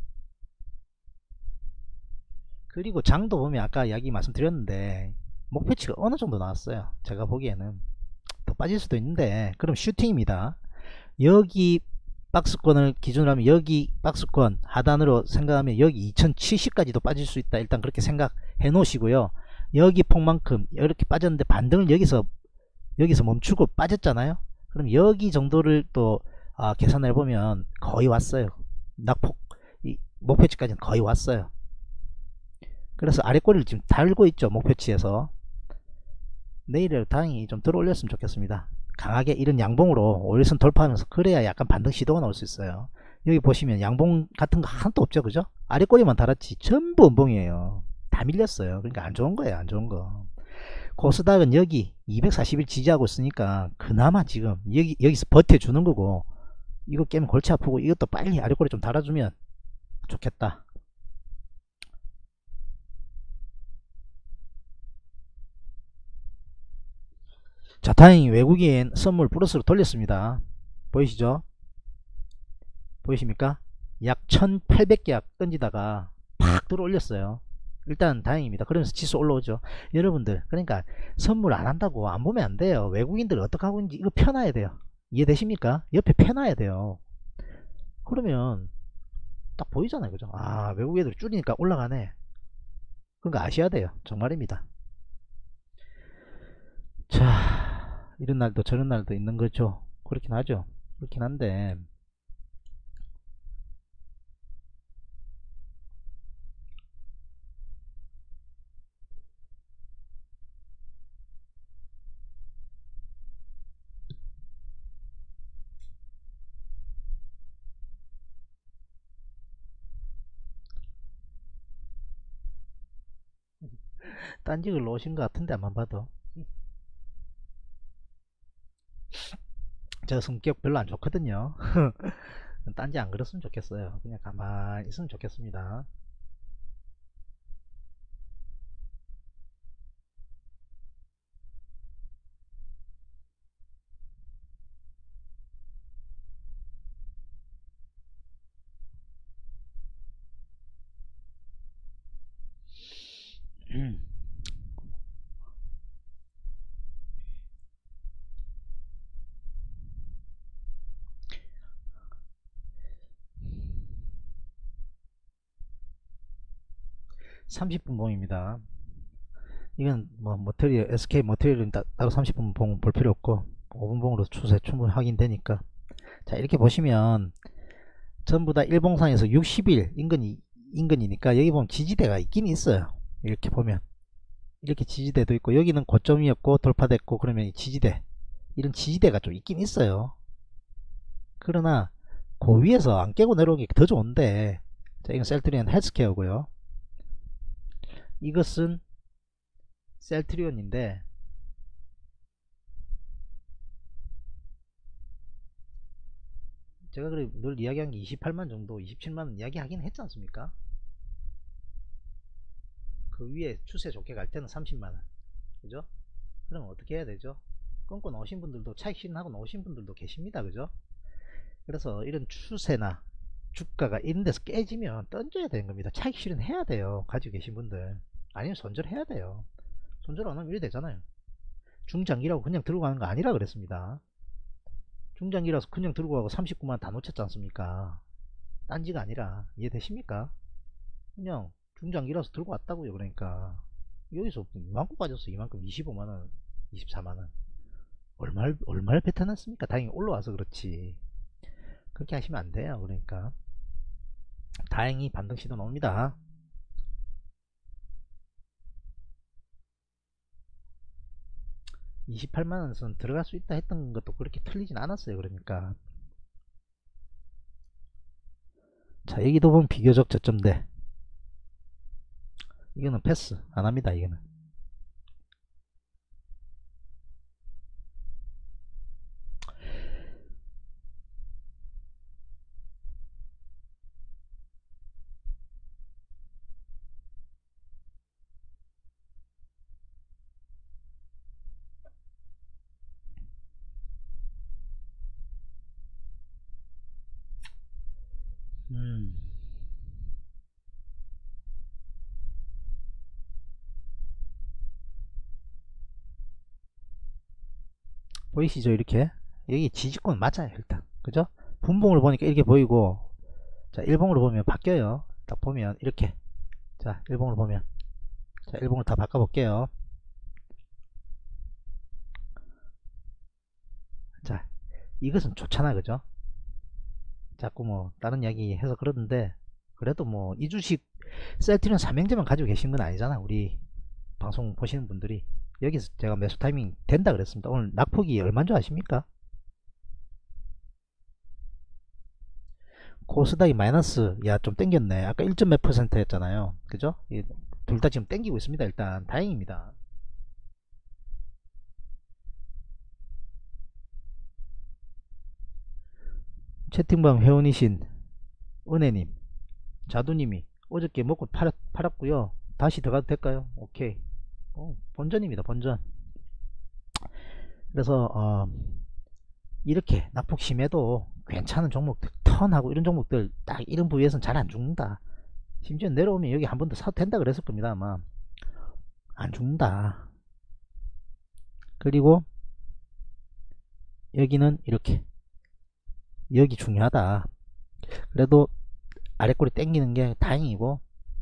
그리고 장도 보면 아까 이야기 말씀드렸는데 목표치가 어느 정도 나왔어요. 제가 보기에는 더 빠질 수도 있는데 그럼 슈팅입니다. 여기 박스권을 기준으로 하면 여기 박스권 하단으로 생각하면 여기 2070까지도 빠질 수 있다. 일단 그렇게 생각해 놓으시고요. 여기 폭만큼 이렇게 빠졌는데 반등을 여기서 멈추고 빠졌잖아요. 그럼 여기 정도를 또 계산해 보면 거의 왔어요. 낙폭 목표치까지는 거의 왔어요. 그래서 아래 꼬리를 지금 달고 있죠. 목표치에서 내일을 다행히 좀 들어 올렸으면 좋겠습니다. 강하게 이런 양봉으로 5일선 돌파하면서 그래야 약간 반등 시도가 나올 수 있어요. 여기 보시면 양봉 같은 거 하나도 없죠. 그죠? 아래 꼬리만 달았지 전부 음봉이에요. 다 밀렸어요. 그러니까 안 좋은 거예요. 안 좋은 거. 코스닥은 여기 240일 지지하고 있으니까 그나마 지금 여기서 버텨주는 거고 이거 깨면 골치 아프고 이것도 빨리 아래 꼬리 좀 달아주면 좋겠다. 자 다행히 외국인 선물 플러스로 돌렸습니다. 보이시죠? 보이십니까? 약 1800계약 던지다가 팍 들어 올렸어요. 일단 다행입니다. 그러면서 지수 올라오죠. 여러분들 그러니까 선물 안 한다고 안 보면 안 돼요. 외국인들 어떻게 하고 있는지 이거 펴놔야 돼요. 이해되십니까? 옆에 펴놔야 돼요. 그러면 딱 보이잖아요. 그죠? 외국 애들 줄이니까 올라가네. 그런 거 아셔야 돼요. 정말입니다. 자 이런 날도 저런 날도 있는 거죠. 그렇긴 하죠. 그렇긴 한데 딴지 글로 오신 것 같은데 안만 봐도. 저 성격 별로 안 좋거든요. 딴지 안 그랬으면 좋겠어요. 그냥 가만히 있으면 좋겠습니다. 음. 30분 봉입니다. 이건 뭐 머티리얼 SK 머티리얼은 따로 30분 봉 볼 필요 없고 5분 봉으로 추세 충분히 확인되니까. 자, 이렇게 보시면 전부 다 일봉상에서 60일 인근이니까 여기 보면 지지대가 있긴 있어요. 이렇게 보면 이렇게 지지대도 있고, 여기는 고점이었고 돌파됐고, 그러면 이 지지대, 이런 지지대가 좀 있긴 있어요. 그러나 그 위에서 안 깨고 내려오는 게 더 좋은데, 자, 이건 셀트리온 헬스케어고요. 이것은 셀트리온인데, 제가 그래 늘 이야기한 게 28만 정도, 27만원 이야기 하긴 했지 않습니까? 그 위에 추세 좋게 갈 때는 30만원, 그죠? 그럼 어떻게 해야 되죠? 끊고 나오신 분들도, 차익 실현하고 나오신 분들도 계십니다, 그죠? 그래서 이런 추세나 주가가 이런 데서 깨지면 던져야 되는 겁니다. 차익 실현 해야 돼요, 가지고 계신 분들. 아니면 손절해야 돼요. 손절 안 하면 이래 되잖아요. 중장기라고 그냥 들고 가는 거 아니라 그랬습니다. 중장기라서 그냥 들고 가고 39만 다 놓쳤지 않습니까? 딴지가 아니라. 이해되십니까? 그냥 중장기라서 들고 왔다고요. 그러니까 여기서 이만큼 빠졌어. 이만큼 25만원 24만원 얼마를 뱉어놨습니까? 다행히 올라와서 그렇지. 그렇게 하시면 안 돼요. 그러니까 다행히 반등 시도 나옵니다. 28만원 선 들어갈 수 있다 했던 것도 그렇게 틀리진 않았어요. 그러니까 자, 여기도 보면 비교적 저점대, 이거는 패스 안합니다. 이거는 음. 보이시죠? 이렇게 여기 지지권 맞아요. 일단 그죠? 분봉을 보니까 이렇게 보이고, 자, 일봉으로 보면 바뀌어요. 딱 보면 이렇게, 자, 일봉으로 보면, 자, 일봉을 다 바꿔 볼게요. 자, 이것은 좋잖아, 그죠? 자꾸 뭐 다른 이야기 해서 그러는데, 그래도 뭐 이 주식 셀트리온 삼형제만 가지고 계신 건 아니잖아. 우리 방송 보시는 분들이. 여기서 제가 매수 타이밍 된다 그랬습니다. 오늘 낙폭이 얼마인 줄 아십니까? 코스닥이 마이너스, 야, 좀 땡겼네. 아까 1. 몇 퍼센트 였잖아요. 그죠? 둘 다 지금 땡기고 있습니다. 일단 다행입니다. 채팅방 회원이신 은혜님, 자두님이 어저께 먹고 팔았고요. 다시 들어가도 될까요? 오케이. 본전입니다. 본전. 그래서 이렇게 낙폭 심해도 괜찮은 종목들, 턴하고 이런 종목들 딱 이런 부위에서는 잘 안 죽는다. 심지어 내려오면 여기 한 번 더 사도 된다 그랬을 겁니다. 아마 안 죽는다. 그리고 여기는 이렇게, 여기 중요하다. 그래도 아래꼬리 땡기는 게 다행이고,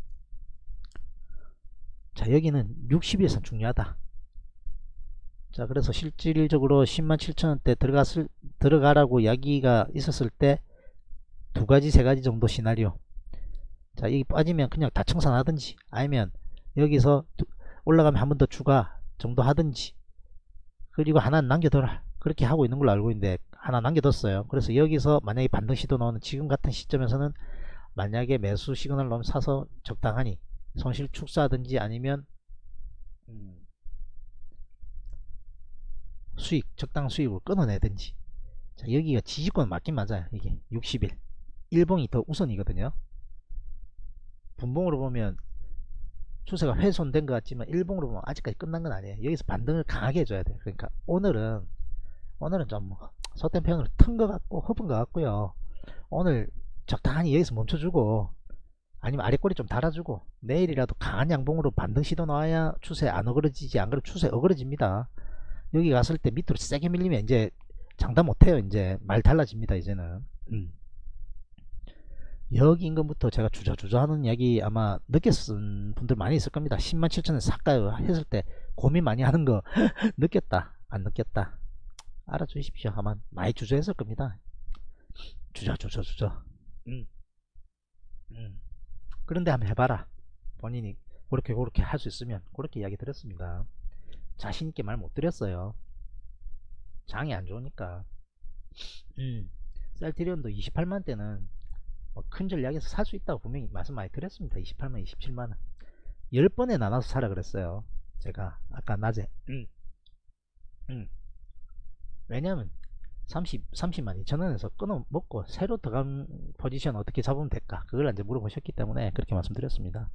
자, 여기는 60일선 중요하다. 자, 그래서 실질적으로 107,000원대 들어가라고 이야기가 있었을 때 두 가지 세 가지 정도 시나리오. 자, 여기 빠지면 그냥 다 청산하든지, 아니면 여기서 올라가면 한 번 더 추가 정도 하든지, 그리고 하나는 남겨둬라, 그렇게 하고 있는 걸로 알고 있는데 하나 남겨뒀어요. 그래서 여기서 만약에 반등 시도 나오는 지금 같은 시점에서는 만약에 매수 시그널 나오면 사서 적당하니 손실 축소하든지, 아니면 음, 수익 적당한 수익을 끊어내든지. 자, 여기가 지지권 맞긴 맞아요. 이게 60일 일봉이 더 우선이거든요. 분봉으로 보면 추세가 훼손된 것 같지만 일봉으로 보면 아직까지 끝난 건 아니에요. 여기서 반등을 강하게 해줘야 돼요. 그러니까 오늘은 좀 속된 표현으로 튼 것 같고 허분 것 같고요. 오늘 적당히 여기서 멈춰주고 아니면 아래꼬리 좀 달아주고 내일이라도 강한 양봉으로 반등 시도 나와야 추세 안 어그러지지. 안 그러면 추세 어그러집니다. 여기 갔을 때 밑으로 세게 밀리면 이제 장담 못해요. 이제 말 달라집니다. 이제는 여기 인근부터 제가 주저주저 하는 이야기 아마 늦게 쓴 분들 많이 있을 겁니다. 107,000원 삭까요 했을 때 고민 많이 하는 거 느꼈다 안 느꼈다 알아주십시오. 아마 많이 주저했을 겁니다. 주저. 음, 음. 그런데 한번 해봐라. 본인이 그렇게 할 수 있으면 그렇게 이야기 드렸습니다. 자신있게 말 못 드렸어요. 장이 안 좋으니까. 셀트리온도 28만대는 큰 전략에서 살 수 있다고 분명히 말씀 많이 드렸습니다. 28만 27만원 10번에 나눠서 사라 그랬어요. 제가 아까 낮에. 왜냐면 30만 2천원에서 끊어 먹고 새로 들어간 포지션 어떻게 잡으면 될까, 그걸 이제 물어보셨기 때문에 그렇게 말씀드렸습니다.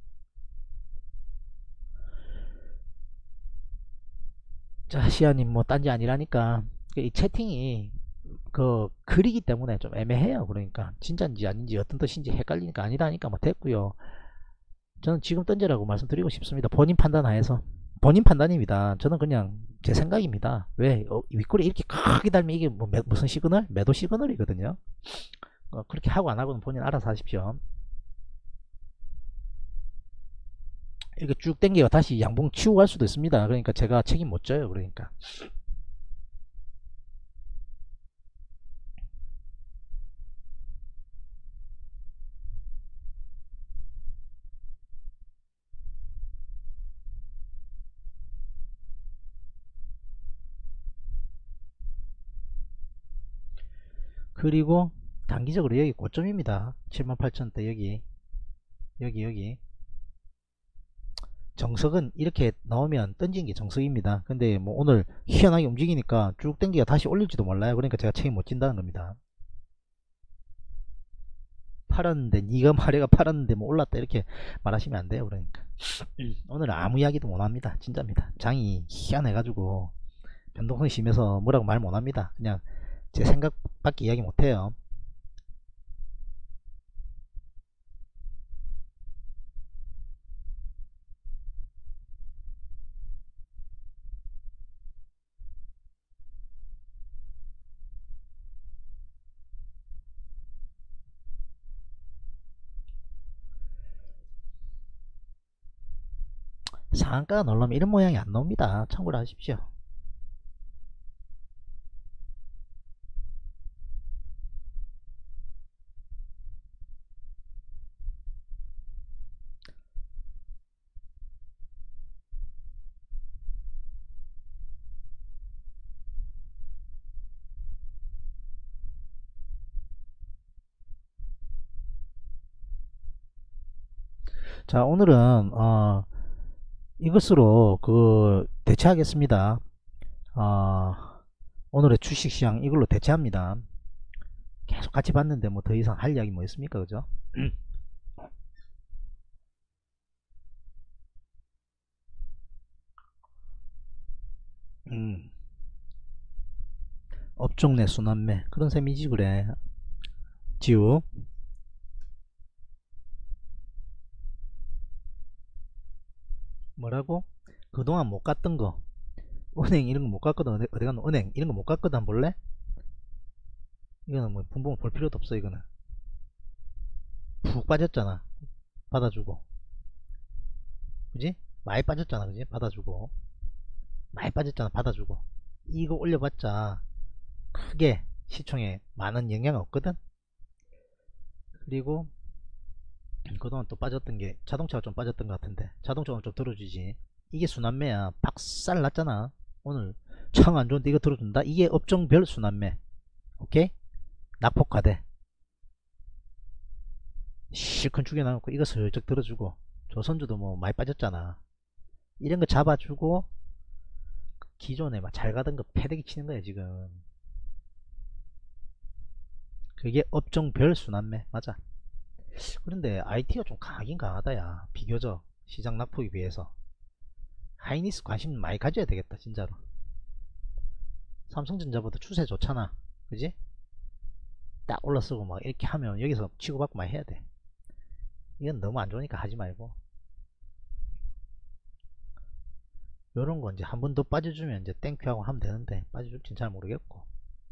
자, 시아님 뭐 딴지 아니라니까 이 채팅이 그 글이기 때문에 좀 애매해요. 그러니까 진짜인지 아닌지 어떤 뜻인지 헷갈리니까 아니라니까 뭐 됐고요. 저는 지금 던지라고 말씀드리고 싶습니다. 본인 판단하에서. 본인 판단입니다. 저는 그냥 제 생각입니다. 왜 윗꼬리 이렇게 크게 달면 이게 뭐 무슨 시그널? 매도 시그널이거든요. 그렇게 하고 안 하고는 본인 알아서 하십시오. 이렇게 쭉 당겨 다시 양봉 치우고 갈 수도 있습니다. 그러니까 제가 책임 못 져요. 그러니까 그리고 단기적으로 여기 고점입니다. 78,000대 여기 정석은 이렇게 나오면 던진 게 정석입니다. 근데 뭐 오늘 희한하게 움직이니까 쭉 당기가 다시 올릴지도 몰라요. 그러니까 제가 책임 못 진다는 겁니다. 팔았는데 니가 말해가 팔았는데 뭐 올랐다 이렇게 말하시면 안 돼요. 그러니까 오늘은 아무 이야기도 못 합니다. 진짜입니다. 장이 희한해가지고 변동성이 심해서 뭐라고 말 못 합니다. 그냥 제 생각밖에 이야기 못 해요. 상한가가 놀라면 이런 모양이 안 나옵니다. 참고로 하십시오. 자, 오늘은 이것으로 그 대체하겠습니다. 어, 오늘의 주식시장 이걸로 대체합니다. 계속 같이 봤는데 뭐 더 이상 할 이야기 뭐 있습니까? 그죠? 음, 업종 내 순환매 그런 셈이지. 그래 지우. 뭐라고? 그동안 못 갔던 거 은행 이런 거 못 갔거든. 어디 갔노? 은행 이런 거 못 갔거든. 안 볼래? 이거는 뭐 분봉 볼 필요도 없어. 이거는 푹 빠졌잖아. 받아주고, 그지? 많이 빠졌잖아. 그지? 받아주고 많이 빠졌잖아. 받아주고 이거 올려봤자 크게 시총에 많은 영향 없거든. 그리고 그동안 또 빠졌던 게 자동차가 좀 빠졌던 것 같은데 자동차는 좀 들어주지. 이게 순환매야. 박살 났잖아. 오늘 청 안 좋은데 이거 들어준다. 이게 업종별 순환매. 오케이? 낙폭과대 실컷 죽여놔놓고 이거 슬쩍 들어주고. 조선주도 뭐 많이 빠졌잖아. 이런 거 잡아주고 기존에 막 잘 가던 거 패대기 치는 거야 지금. 그게 업종별 순환매 맞아. 그런데 IT가 좀 강하긴 강하다 야, 비교적 시장 낙폭에 비해서. 하이닉스 관심 많이 가져야 되겠다 진짜로. 삼성전자보다 추세 좋잖아 그지? 딱 올라서고 막 이렇게 하면 여기서 치고받고 많이 해야 돼. 이건 너무 안 좋으니까 하지 말고, 요런 거 이제 한 번 더 빠져주면 이제 땡큐하고 하면 되는데, 빠져줄진 잘 모르겠고.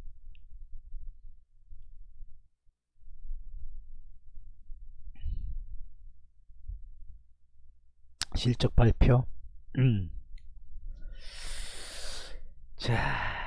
실적 발표. 자,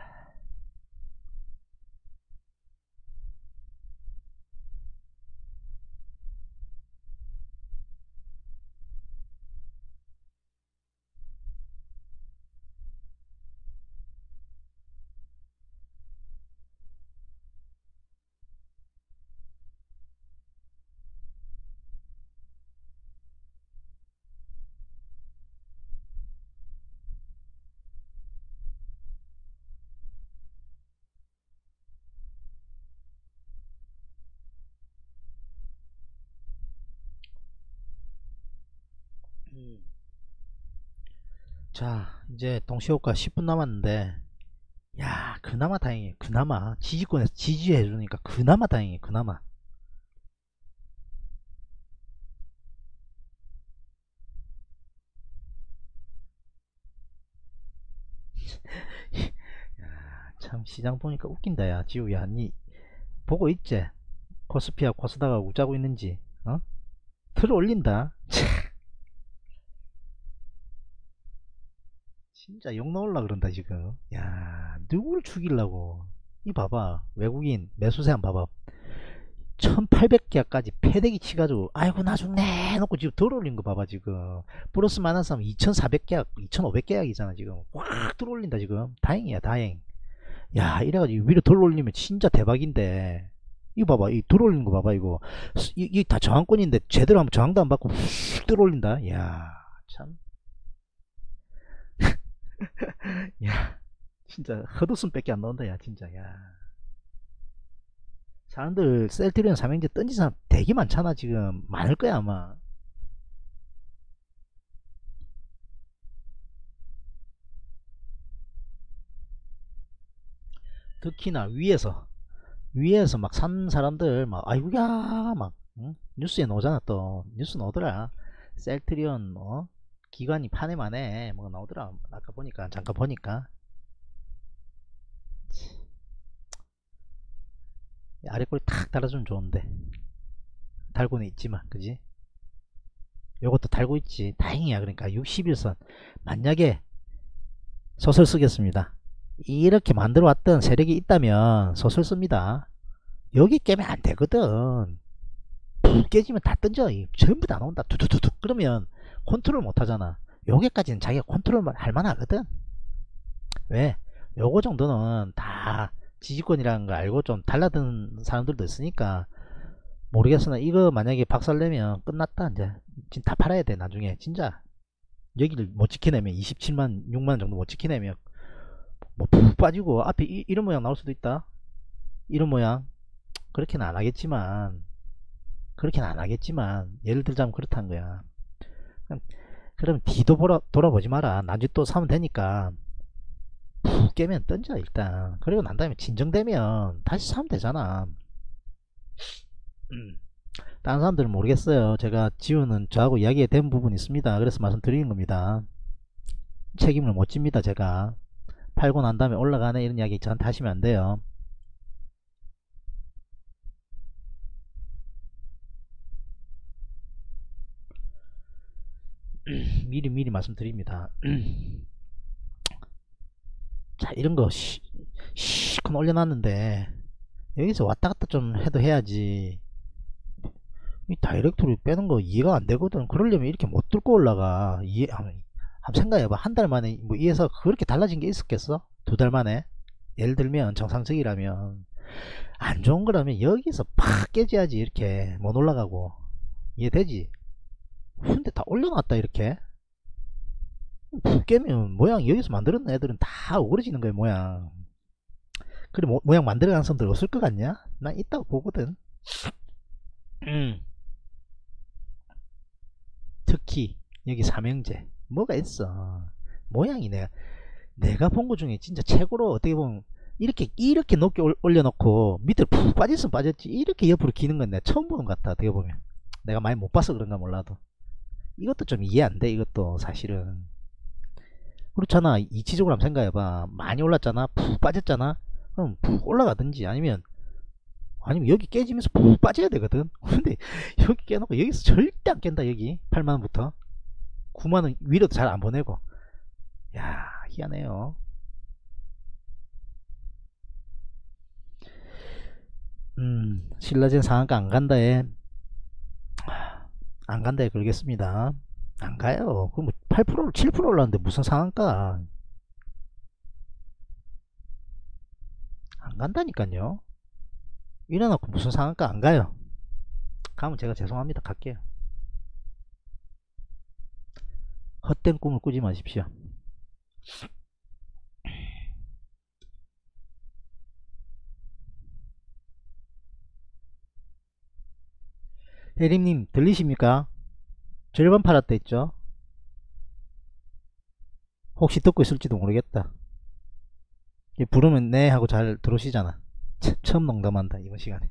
자 이제 동시효과 10분 남았는데, 야 그나마 다행이에요. 그나마 지지권에서 지지해주니까 그나마 다행이에요. 그나마. 야, 참 시장 보니까 웃긴다 야 지우야. 니 보고 있지? 코스피와 코스닥가 우짜고 있는지. 어? 틀어 올린다. 진짜 욕 나올라 그런다 지금. 야 누구를 죽이려고. 이 봐봐, 외국인 매수세 한 봐봐. 1800계약까지 패대기 치가지고 아이고 나 죽네 해놓고 지금 덜 올린 거 봐봐 지금. 플러스 마이너스 하면 2400계약 2500계약이잖아 지금. 확 덜 올린다 지금. 다행이야 다행. 야 이래가지고 위로 덜 올리면 진짜 대박인데, 이거 봐봐, 이 덜 올리는 거 봐봐. 이거 이 다 저항권인데 제대로 하면 저항도 안 받고 훅덜 올린다. 야 참. 야 진짜 헛웃음 밖에 안 나온다 야 진짜. 야 사람들 셀트리온 삼형제 던진 사람 되게 많잖아 지금. 많을 거야 아마. 특히나 위에서 막 산 사람들 막 아이고야 막, 응? 뉴스에 나오잖아. 또 뉴스 나오더라. 셀트리온 뭐 기관이 파내 만에 뭐 나오더라. 아까 보니까 잠깐 보니까. 아래 꼬리 탁 달아주면 좋은데 달고는 있지만 그지. 요것도 달고 있지. 다행이야. 그러니까 61선 만약에 소설 쓰겠습니다. 이렇게 만들어 왔던 세력이 있다면 소설 씁니다. 여기 깨면 안 되거든. 푹 깨지면 다 던져. 전부 다 나온다. 두두두두. 그러면 컨트롤 못 하잖아. 여기까지는 자기가 컨트롤 할 만하거든. 왜? 요거 정도는 다 지지권이라는 거 알고 좀 달라든 사람들도 있으니까. 모르겠으나 이거 만약에 박살내면 끝났다. 이제 지금 다 팔아야 돼 나중에 진짜. 여기를 못 지켜내면 27만 6만 정도 못 지켜내면 뭐 푹 빠지고 앞에 이런 모양 나올 수도 있다. 이런 모양. 그렇게는 안 하겠지만, 예를 들자면 그렇다는 거야. 그럼 뒤도 돌아보지 마라. 나중에 또 사면 되니까 푹 깨면 던져 일단. 그리고 난 다음에 진정되면 다시 사면 되잖아. 다른 사람들은 모르겠어요. 제가 지우는 저하고 이야기가 된 부분이 있습니다. 그래서 말씀드리는 겁니다. 책임을 못 집니다 제가. 팔고 난 다음에 올라가네 이런 이야기 저한테 하시면 안 돼요. 미리 말씀드립니다. 자 이런 거 시컷 올려놨는데 여기서 왔다갔다 좀 해도 해야지. 이 다이렉트로 빼는 거 이해가 안 되거든. 그러려면 이렇게 못 뚫고 올라가. 한번 생각해봐. 한 달 만에 뭐 이해서 그렇게 달라진 게 있었겠어? 두 달 만에. 예를 들면 정상적이라면. 안 좋은 거라면 여기서 팍 깨져야지. 이렇게 못 올라가고. 이해되지? 근데 다 올려놨다 이렇게. 푹 깨면 모양 여기서 만들었는 애들은 다 오그러지는 거야 모양. 그래 모양 만들어가는 사람들 없을 것 같냐? 난 있다고 보거든. 특히 여기 삼형제 뭐가 있어. 모양이 내가 본 거 중에 진짜 최고로 어떻게 보면 이렇게 높게 올려놓고 밑으로 푹 빠졌으면 빠졌지 이렇게 옆으로 기는 건 내가 처음 보는 것 같다. 어떻게 보면 내가 많이 못 봐서 그런가 몰라도 이것도 좀 이해 안 돼. 이것도 사실은 그렇잖아. 이치적으로 한번 생각해봐. 많이 올랐잖아. 푹 빠졌잖아. 그럼 푹 올라가든지 아니면 여기 깨지면서 푹 빠져야 되거든. 근데 여기 깨놓고 여기서 절대 안 깬다. 여기 8만원부터 9만원 위로도 잘 안 보내고. 야 희한해요. 신라젠 상한가 안 간다에 걸겠습니다. 안 가요. 그럼 8% 7% 올랐는데 무슨 상한가. 안 간다니까요. 이래놓고 무슨 상한가 안 가요. 가면 제가 죄송합니다. 갈게요. 헛된 꿈을 꾸지 마십시오. 혜림님 들리십니까? 절반 팔았다 했죠? 혹시 듣고 있을지도 모르겠다. 부르면 네 하고 잘 들어오시잖아. 처음 농담한다 이번 시간에.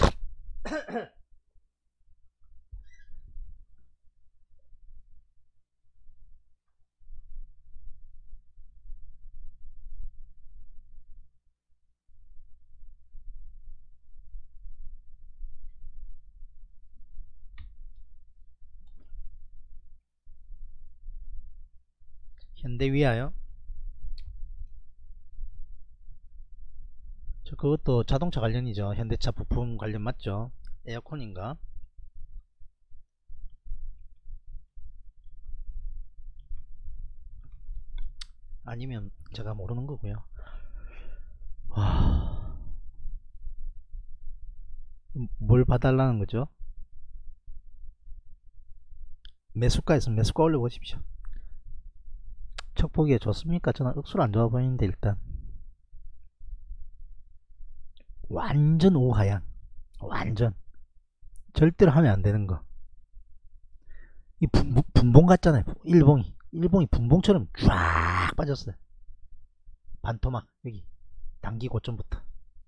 현대위하여? 저 그것도 자동차 관련이죠. 현대차 부품 관련 맞죠? 에어컨인가? 아니면 제가 모르는 거고요. 와... 뭘 봐달라는 거죠? 매수가 있으면 매수가 올려보십시오. 척 보기에 좋습니까? 저는 억수로 안 좋아 보이는데 일단 완전 우하향. 완전 절대로 하면 안 되는 거. 이 분봉 같잖아요. 일봉이 분봉처럼 쫙 빠졌어요. 반토막 여기 단기 고점부터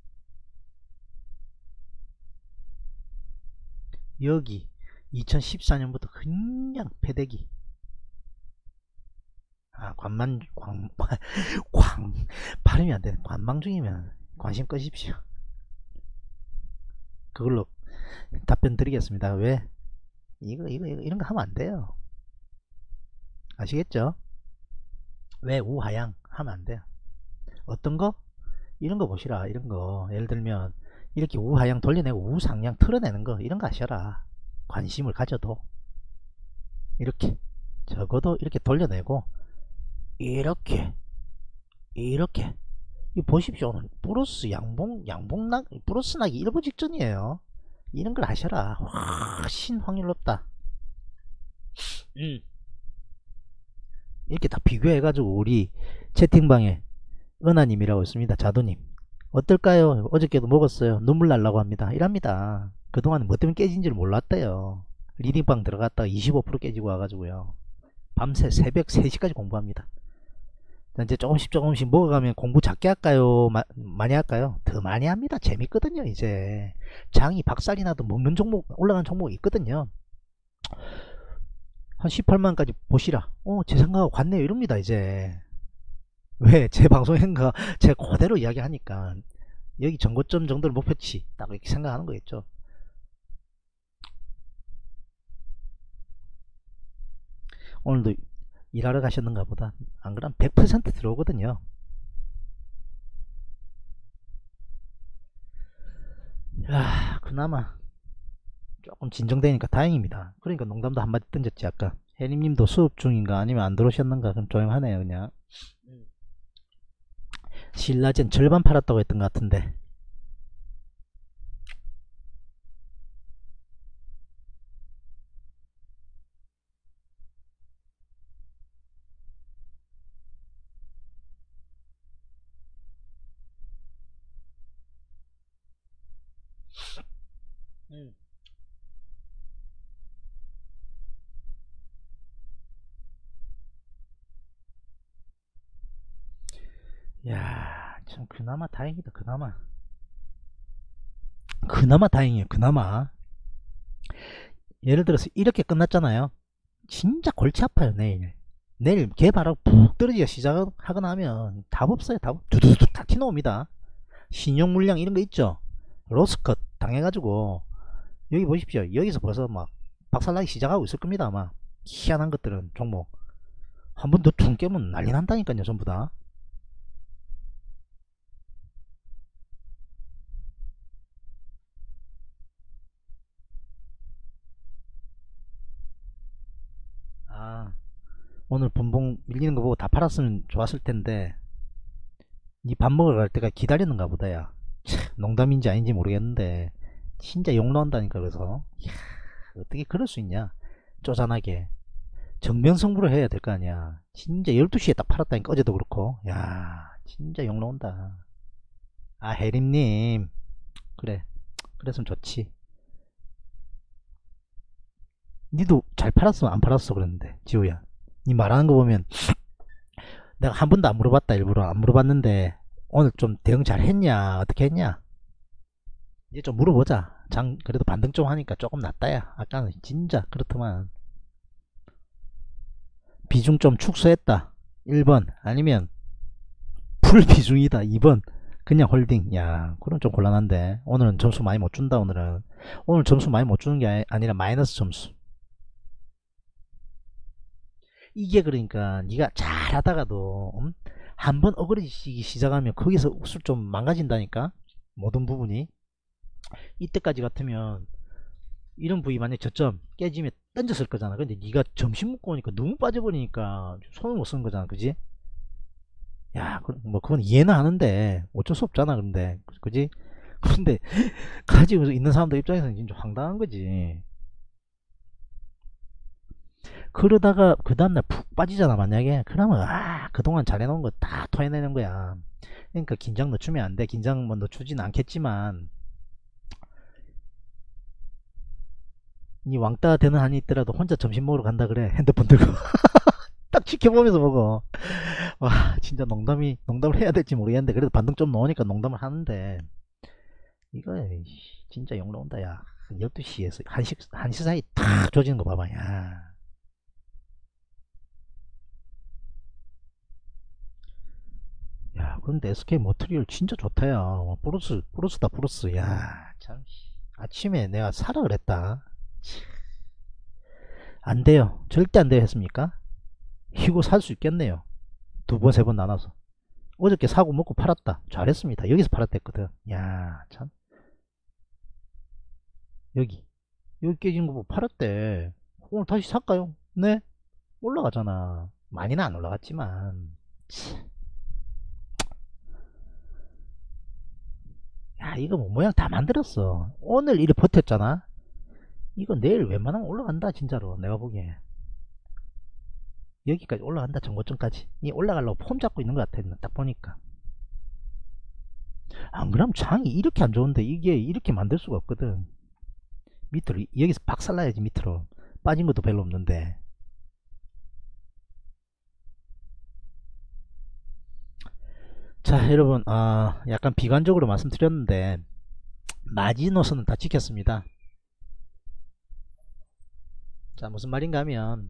여기 2014년부터 그냥 패대기. 발음이 안 되네. 관망 중이면 관심 끄십시오. 그걸로 답변 드리겠습니다. 왜? 이런 거 하면 안 돼요. 아시겠죠? 왜 우하향 하면 안 돼요. 어떤 거? 이런 거 보시라. 이런 거 예를 들면 이렇게 우하향 돌려내고 우상향 틀어내는 거 이런 거 하셔라. 관심을 가져도 이렇게 적어도 이렇게 돌려내고 이렇게 이 보십시오. 플러스 양봉락 플러스 나기 일부 직전이에요. 이런 걸 하셔라. 훨씬 확률 높다. 이렇게 다 비교해 가지고 우리 채팅방에 은하님이라고 있습니다. 자두님 어떨까요? 어저께도 먹었어요. 눈물 날라고 합니다. 이랍니다. 그동안 뭐 때문에 깨진지를 몰랐대요. 리딩방 들어갔다가 25% 깨지고 와가지고요. 밤새 새벽 3시까지 공부합니다. 이제 조금씩 먹어가면 공부 작게 할까요? 많이 할까요? 더 많이 합니다. 재밌거든요. 이제 장이 박살이 나도 먹는 종목 올라가는 종목이 있거든요. 한 18만까지 보시라. 제 생각하고 갔네요. 이럽니다. 이제 왜 제 방송인가 제가 그대로 이야기하니까 여기 전고점 정도를 목표치 딱 이렇게 생각하는 거겠죠. 오늘도 일하러 가셨는가 보다. 안 그러면 100% 들어오거든요. 야, 그나마 조금 진정되니까 다행입니다. 그러니까 농담도 한마디 던졌지. 아까 혜림님도 수업 중인가 아니면 안 들어오셨는가. 그럼 조용하네요. 그냥 신라젠 절반 팔았다고 했던 것 같은데 음. 야, 참 그나마 다행이다. 그나마 다행이에요. 그나마. 예를 들어서 이렇게 끝났잖아요. 진짜 골치 아파요. 내일 개발하고 푹 떨어지기 시작하거나 하면 답 없어요. 답 두두두 다 튀어나옵니다. 신용 물량 이런 거 있죠. 로스컷 당해가지고 여기 보십시오. 여기서 벌써 막 박살나기 시작하고 있을 겁니다. 아마 희한한 것들은 종목 한 번 더 퉁 깨면 난리 난다니까요. 전부 다. 아, 오늘 분봉 밀리는 거 보고 다 팔았으면 좋았을 텐데 니 밥 먹으러 갈 때가 기다리는가 보다야. 농담인지 아닌지 모르겠는데 진짜 욕 나온다니까. 그래서 이야, 어떻게 그럴 수 있냐. 쪼잔하게 정면승부를 해야 될 거 아니야. 진짜 12시에 딱 팔았다니까. 어제도 그렇고. 야, 진짜 욕 나온다. 아, 혜림님, 그래, 그랬으면 좋지. 니도 잘 팔았으면 안 팔았어 그랬는데. 지호야, 니 말하는 거 보면 내가 한 번도 안 물어봤다. 일부러 안 물어봤는데 오늘 좀 대응 잘 했냐, 어떻게 했냐, 이제 좀 물어보자. 장 그래도 반등 좀 하니까 조금 낫다야. 아까는 진짜 그렇더만. 비중 좀 축소했다 1번, 아니면 풀 비중이다 2번, 그냥 홀딩. 야, 그럼 좀 곤란한데. 오늘은 점수 많이 못 준다. 오늘 점수 많이 못 주는 게 아니라 마이너스 점수. 이게 그러니까 네가 잘하다가도 한번 어그러지기 시작하면 거기서 술 좀 망가진다니까. 모든 부분이. 이때까지 같으면 이런 부위 만약 저점 깨지면 던졌을 거잖아. 근데 네가 점심 먹고 오니까 너무 빠져버리니까 손을 못 쓰는 거잖아. 그지? 야, 뭐 그건 이해는 하는데 어쩔 수 없잖아. 근데 그지? 근데 가지고 있는 사람들 입장에서는 진짜 황당한 거지. 그러다가 그 다음날 푹 빠지잖아 만약에. 그러면 그동안 잘해놓은 거 다 토해내는 거야. 그러니까 긴장 늦추면 안 돼. 긴장 뭐 늦추진 않겠지만 니 왕따 되는 한이 있더라도 혼자 점심 먹으러 간다 그래. 핸드폰 들고 딱 지켜보면서 먹어. 와, 진짜 농담을 해야 될지 모르겠는데 그래도 반등 좀 나오니까 농담을 하는데 이거 진짜 욕 나온다. 야, 12시에서 1시 사이 탁 조지는 거 봐봐. 야, 근데 SK 머트리얼 진짜 좋다. 야, 브루스다 브루스. 야, 참 아침에 내가 사라 그랬다. 안 돼요. 절대 안 돼요. 했습니까? 이거 살 수 있겠네요. 두 번 세 번 나눠서. 어저께 사고 먹고 팔았다. 잘했습니다. 여기서 팔았댔거든. 야, 참. 여기 깨진 거 뭐 팔았대. 오늘 다시 살까요? 네? 올라가잖아. 많이는 안 올라갔지만. 야, 이거 뭐 모양 다 만들었어. 오늘 이래 버텼잖아. 이거 내일 웬만하면 올라간다. 진짜로 내가 보기에 여기까지 올라간다. 정고점까지. 이 올라가려고 폼 잡고 있는 것 같아. 딱 보니까. 안 그러면 장이 이렇게 안 좋은데 이게 이렇게 만들 수가 없거든. 밑으로 여기서 박살나야지. 밑으로 빠진 것도 별로 없는데. 자, 여러분, 약간 비관적으로 말씀드렸는데 마지노선은 다 지켰습니다. 자, 무슨 말인가 하면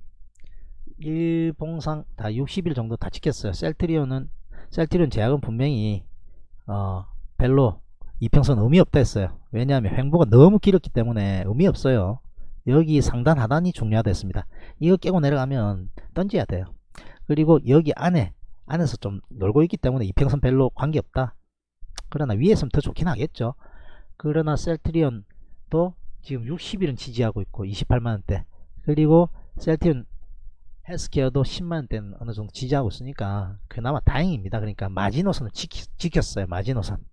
일봉상 다 60일 정도 다 지켰어요. 셀트리온 제약은 분명히 별로 이평선 의미 없다 했어요. 왜냐하면 횡보가 너무 길었기 때문에 의미 없어요. 여기 상단 하단이 중요하다 했습니다. 이거 깨고 내려가면 던져야 돼요. 그리고 여기 안에서 좀 놀고 있기 때문에 이평선 별로 관계없다. 그러나 위에서는 더 좋긴 하겠죠. 그러나 셀트리온도 지금 60일은 지지하고 있고 28만원대, 그리고 셀트리온 헬스케어도 10만원대는 어느정도 지지하고 있으니까 그나마 다행입니다. 그러니까 마지노선을 지켰어요. 마지노선.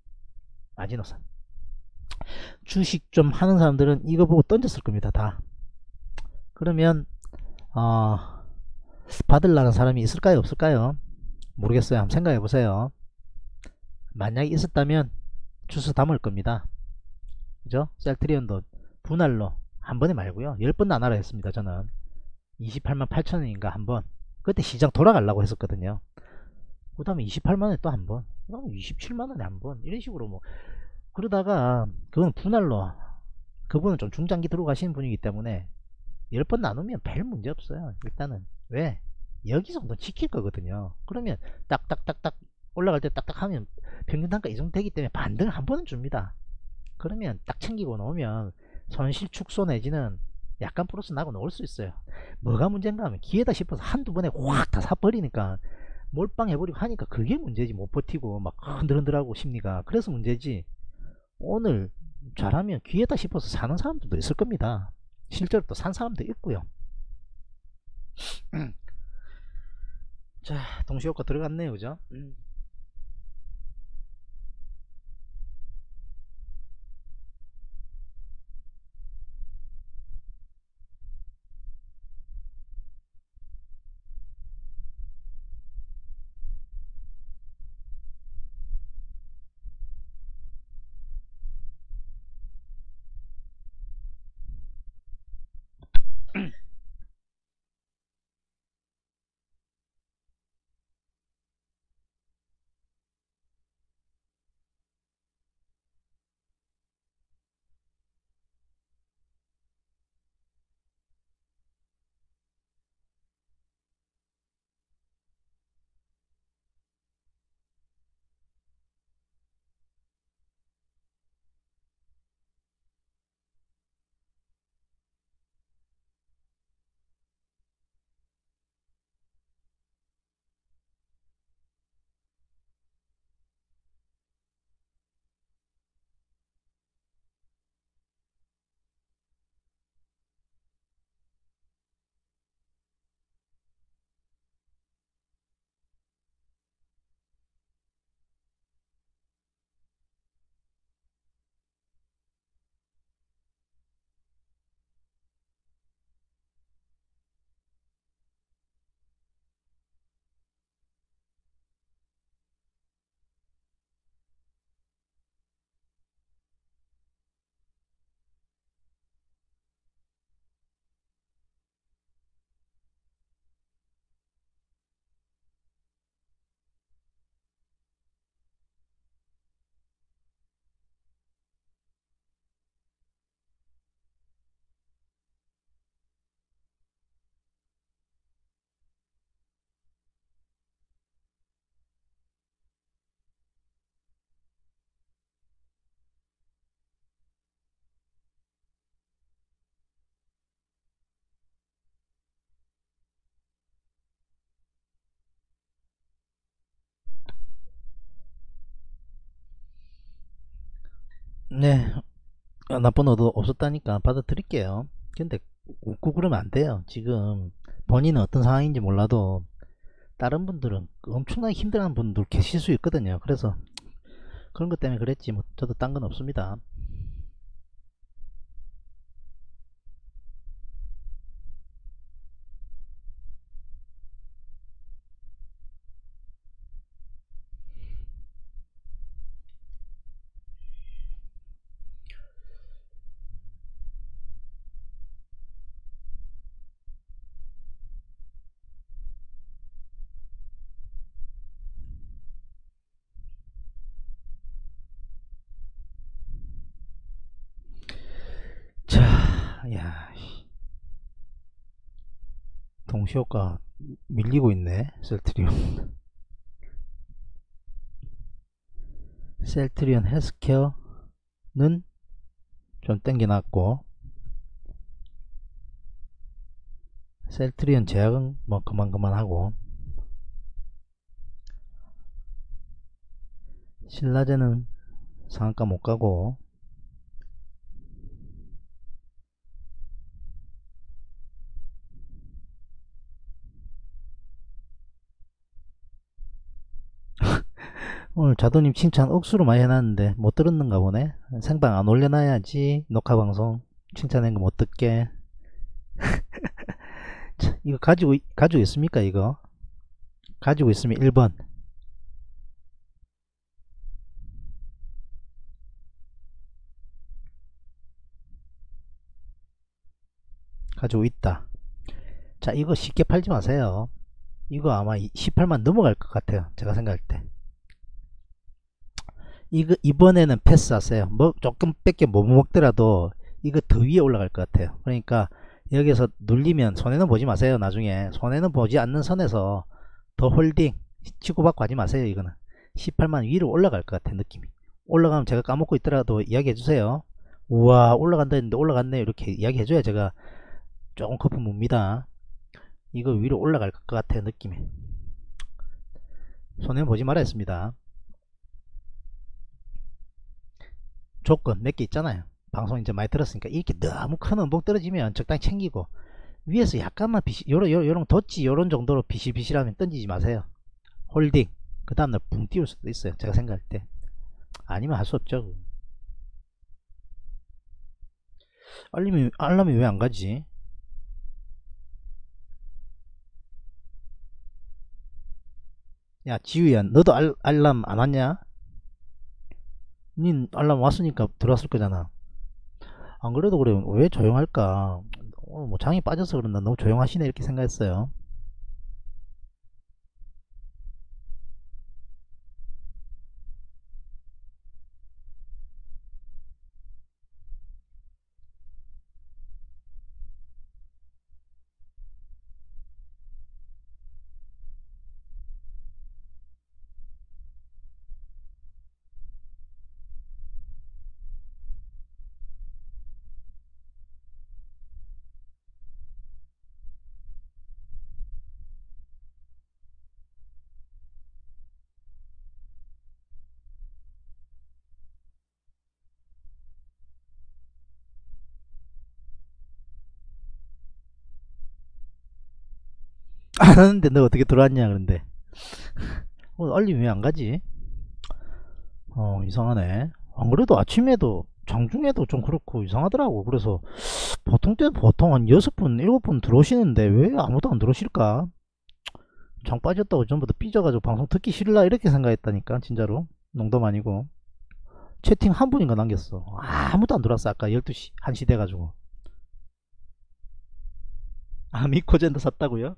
주식 좀 하는 사람들은 이거 보고 던졌을 겁니다. 다. 그러면 받으려는 사람이 있을까요? 없을까요? 모르겠어요. 한번 생각해 보세요. 만약에 있었다면 주스 담을 겁니다. 그죠? 셀트리온도 분할로 한 번에 말고요. 10번 나눠라 했습니다. 저는 28만 8천원인가 한번. 그때 시장 돌아가려고 했었거든요. 그 다음에 28만원에 또 한번, 그 다음에 27만원에 한번, 이런 식으로 뭐 그러다가 그건 분할로, 그분은 좀 중장기 들어가시는 분이기 때문에 10번 나누면 별 문제 없어요. 일단은 왜? 여기서 한번 지킬 거거든요. 그러면 딱딱딱딱 올라갈 때 딱딱 하면 평균 단가 이 정도 되기 때문에 반등을 한 번은 줍니다. 그러면 딱 챙기고 놓으면 손실 축소 내지는 약간 플러스 나고 놓을 수 있어요. 뭐가 문제인가 하면 기회다 싶어서 한두 번에 확 다 사버리니까 몰빵해버리고 하니까 그게 문제지. 못 버티고 막 흔들흔들하고 심리가. 그래서 문제지. 오늘 잘하면 기회다 싶어서 사는 사람들도 있을 겁니다. 실제로 또 산 사람도 있고요. 자, 동시효과 들어갔네요, 그죠? 네, 나쁜 의도 없었다니까 받아들일게요. 근데 웃고 그러면 안 돼요. 지금 본인은 어떤 상황인지 몰라도 다른 분들은 엄청나게 힘들어하는 분들 계실 수 있거든요. 그래서 그런 것 때문에 그랬지 뭐 저도 딴 건 없습니다. 자, 야, 동시효과 밀리고 있네. 셀트리온. 셀트리온 헬스케어는 좀 땡겨놨고, 셀트리온 제약은 뭐 그만하고, 신라제는 상한가 못 가고, 오늘 자도님 칭찬 억수로 많이 해놨는데 못 들었는가 보네. 생방 안 올려놔야지. 녹화방송 칭찬한 거 못 듣게. 이거 가지고 있습니까? 이거 가지고 있으면 1번. 가지고 있다. 자, 이거 쉽게 팔지 마세요. 이거 아마 18만 넘어갈 것 같아요. 제가 생각할 때. 이거 이번에는 패스하세요. 뭐 조금 밖에 못 먹더라도 이거 더 위에 올라갈 것 같아요. 그러니까 여기서 눌리면 손해는 보지 마세요. 나중에 손해는 보지 않는 선에서 더 홀딩 치고받고 하지 마세요. 이거는 18만 위로 올라갈 것 같아. 느낌이 올라가면 제가 까먹고 있더라도 이야기 해주세요. 우와 올라간다 했는데 올라갔네 이렇게 이야기 해줘야 제가 조금 거품 묵니다. 이거 위로 올라갈 것 같아. 느낌이 손해는 보지 말아 했습니다. 조건 몇 개 있잖아요. 방송 이제 많이 들었으니까 이렇게 너무 큰 음봉 떨어지면 적당히 챙기고 위에서 약간만 요런 덧지 요런 정도로 비실비실하면 던지지 마세요. 홀딩 그 다음날 붕 띄울 수도 있어요. 제가 생각할 때. 아니면 할 수 없죠. 알람이 왜 안 가지? 야 지우야 너도 알람 안 왔냐? 닌 알람 왔으니까 들어왔을 거잖아. 안 그래도 그래. 왜 조용할까? 오늘 뭐 장이 빠져서 그런다. 너무 조용하시네 이렇게 생각했어요. 안 하는데 너 어떻게 들어왔냐 그런데 알림이 왜 안 가지? 이상하네. 안 그래도 아침에도 장중에도 좀 그렇고 이상하더라고. 그래서 보통 때는 보통 한 6분 7분 들어오시는데 왜 아무도 안 들어오실까? 장 빠졌다고 전부 다 삐져가지고 방송 듣기 싫을라 이렇게 생각했다니까. 진짜로 농담 아니고. 채팅 한 분인가 남겼어. 아무도 안 들어왔어. 아까 12시 1시 돼가지고. 미코젠도 샀다고요?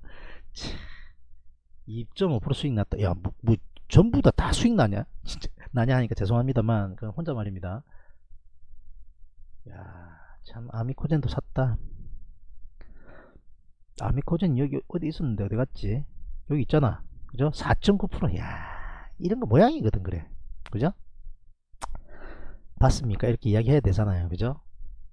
2.5% 수익 났다. 야, 뭐 전부 다 수익 나냐? 진짜 나냐 하니까 죄송합니다만 그건 혼자 말입니다. 야, 참 아미코젠도 샀다. 아미코젠 여기 어디 있었는데 어디 갔지? 여기 있잖아. 그죠? 4.9%. 야, 이런 거 모양이거든 그래. 그죠? 봤습니까? 이렇게 이야기해야 되잖아요. 그죠?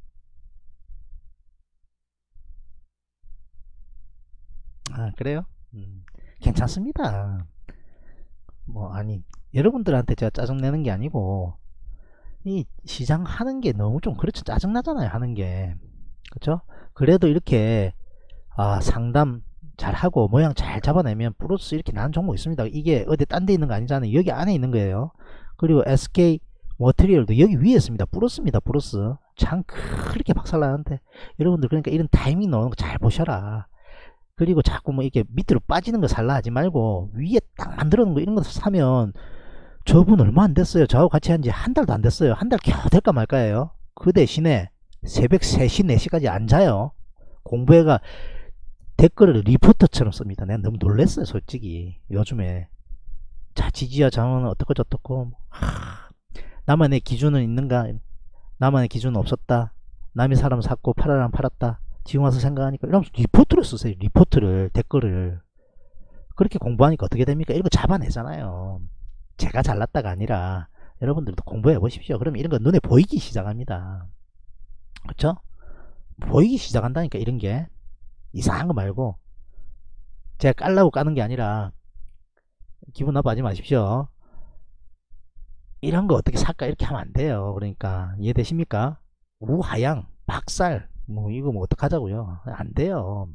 그래요? 괜찮습니다. 뭐 아니 여러분들한테 제가 짜증내는 게 아니고 이 시장 하는 게 너무 좀 그렇죠. 짜증나잖아요. 하는 게. 그렇죠? 그래도 이렇게 상담 잘하고 모양 잘 잡아내면 플러스 이렇게 나는 종목 있습니다. 이게 어디 딴 데 있는 거 아니잖아요. 여기 안에 있는 거예요. 그리고 SK 머티리얼도 여기 위에 있습니다. 플러스입니다. 플러스. 참 그렇게 박살나는데 여러분들 그러니까 이런 타이밍 나오는 거 잘 보셔라. 그리고 자꾸 뭐 이렇게 밑으로 빠지는 거 살라 하지 말고 위에 딱 만들어 놓은 거 이런 거 사면 저분 얼마 안 됐어요. 저하고 같이 한 지 한 달도 안 됐어요. 한 달 겨우 될까 말까예요. 그 대신에 새벽 3시 4시까지 안 자요. 공부해가 댓글을 리포터처럼 씁니다. 내가 너무 놀랬어요 솔직히. 요즘에 자 지지야 장은 어떻고 저떻고 나만의 기준은 있는가. 나만의 기준은 없었다. 남의 사람 샀고 팔아라 팔았다. 지금 와서 생각하니까 이러면서 리포트를 쓰세요. 리포트를 댓글을 그렇게 공부하니까 어떻게 됩니까? 이런 거 잡아내잖아요. 제가 잘났다가 아니라 여러분들도 공부해 보십시오. 그러면 이런 거 눈에 보이기 시작합니다. 그쵸? 보이기 시작한다니까. 이런 게 이상한 거 말고 제가 깔라고 까는 게 아니라 기분 나빠하지 마십시오. 이런 거 어떻게 살까 이렇게 하면 안 돼요. 그러니까 이해되십니까? 우하양 박살 뭐 이거 뭐 어떡하자고요. 안 돼요.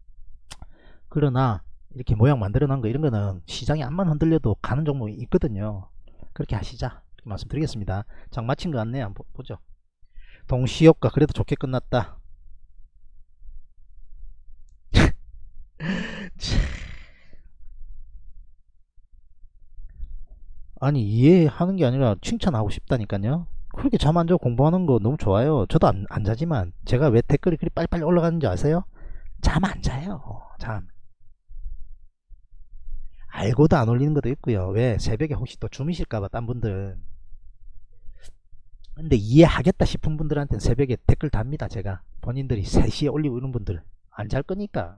그러나 이렇게 모양 만들어 놓은 거 이런 거는 시장이 암만 흔들려도 가는 종목이 있거든요. 그렇게 하시자 이렇게 말씀드리겠습니다. 장 마친 거 같네요. 한번 보죠. 동시효과 그래도 좋게 끝났다. 아니 이해하는 게 아니라 칭찬하고 싶다니까요. 그렇게 잠 안 자고 공부하는 거 너무 좋아요. 저도 안 자지만 제가 왜 댓글이 그리 빨리빨리 올라가는지 아세요? 잠 안 자요. 잠. 알고도 안 올리는 것도 있고요. 왜? 새벽에 혹시 또 주무실까봐 딴 분들. 근데 이해하겠다 싶은 분들한테는 새벽에 댓글 답니다. 제가. 본인들이 3시에 올리고 이런 분들 안 잘 거니까.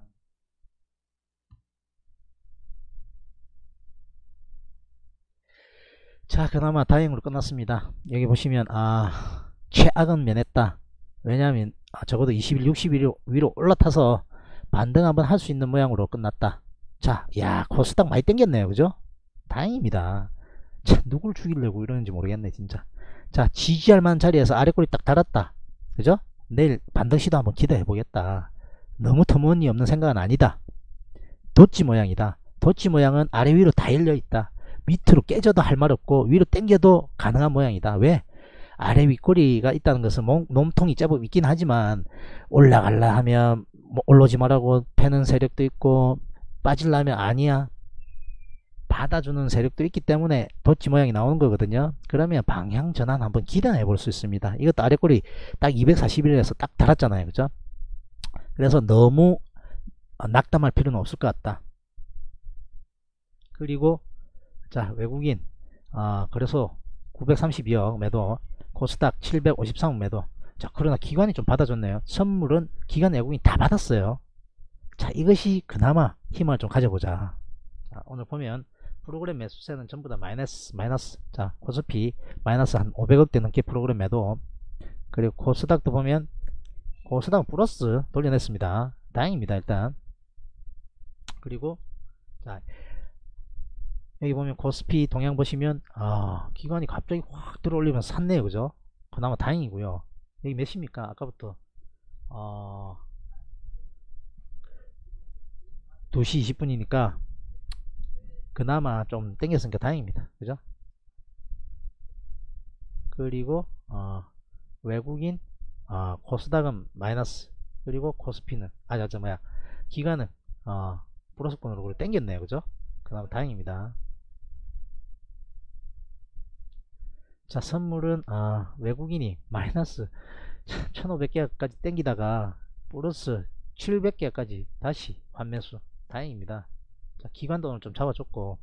자, 그나마 다행으로 끝났습니다. 여기 보시면 최악은 면했다. 왜냐하면 적어도 20일 60일 위로 올라타서 반등 한번 할 수 있는 모양으로 끝났다. 자, 야, 코스닥 많이 땡겼네요. 그죠? 다행입니다. 자, 누굴 죽이려고 이러는지 모르겠네 진짜. 자, 지지할만한 자리에서 아래꼬리 딱 달았다. 그죠? 내일 반등 시도 한번 기대해 보겠다. 너무 터무니없는 생각은 아니다. 도치 모양이다. 도치 모양은 아래 위로 다 열려 있다. 밑으로 깨져도 할 말 없고 위로 당겨도 가능한 모양이다. 왜? 아래 윗꼬리가 있다는 것은 몸통이 제법 있긴 하지만 올라갈라 하면 뭐 올라오지 말라고 패는 세력도 있고 빠질라면 아니야 받아주는 세력도 있기 때문에 도치 모양이 나오는 거거든요. 그러면 방향 전환 한번 기대해 볼 수 있습니다. 이것도 아래 꼬리 딱 241에서 딱 달았잖아요. 그죠? 그래서 너무 낙담할 필요는 없을 것 같다. 그리고 자, 외국인 그래서 932억 매도, 코스닥 753억 매도. 자, 그러나 기관이 좀 받아줬네요. 선물은 기관 외국인 다 받았어요. 자, 이것이 그나마 힘을 좀 가져보자. 자, 오늘 보면 프로그램 매수세는 전부 다 마이너스. 자, 코스피 마이너스 한 500억대 넘게 프로그램 매도. 그리고 코스닥도 보면 코스닥은 플러스 돌려냈습니다. 다행입니다. 일단. 그리고 자, 여기 보면 코스피 동향 보시면 기관이 갑자기 확 들어올리면서 샀네요. 그죠? 그나마 다행이고요. 여기 몇입니까? 아까부터 2시 20분이니까 그나마 좀 땡겼으니까 다행입니다. 그죠? 그리고 외국인 코스닥은 마이너스. 그리고 코스피는 기관은 플러스권으로 땡겼네요. 그죠? 그나마 다행입니다. 자, 선물은 외국인이 마이너스 1500개까지 땡기다가 플러스 700개까지 다시 환매수. 다행입니다. 자, 기관도 오늘 좀 잡아줬고.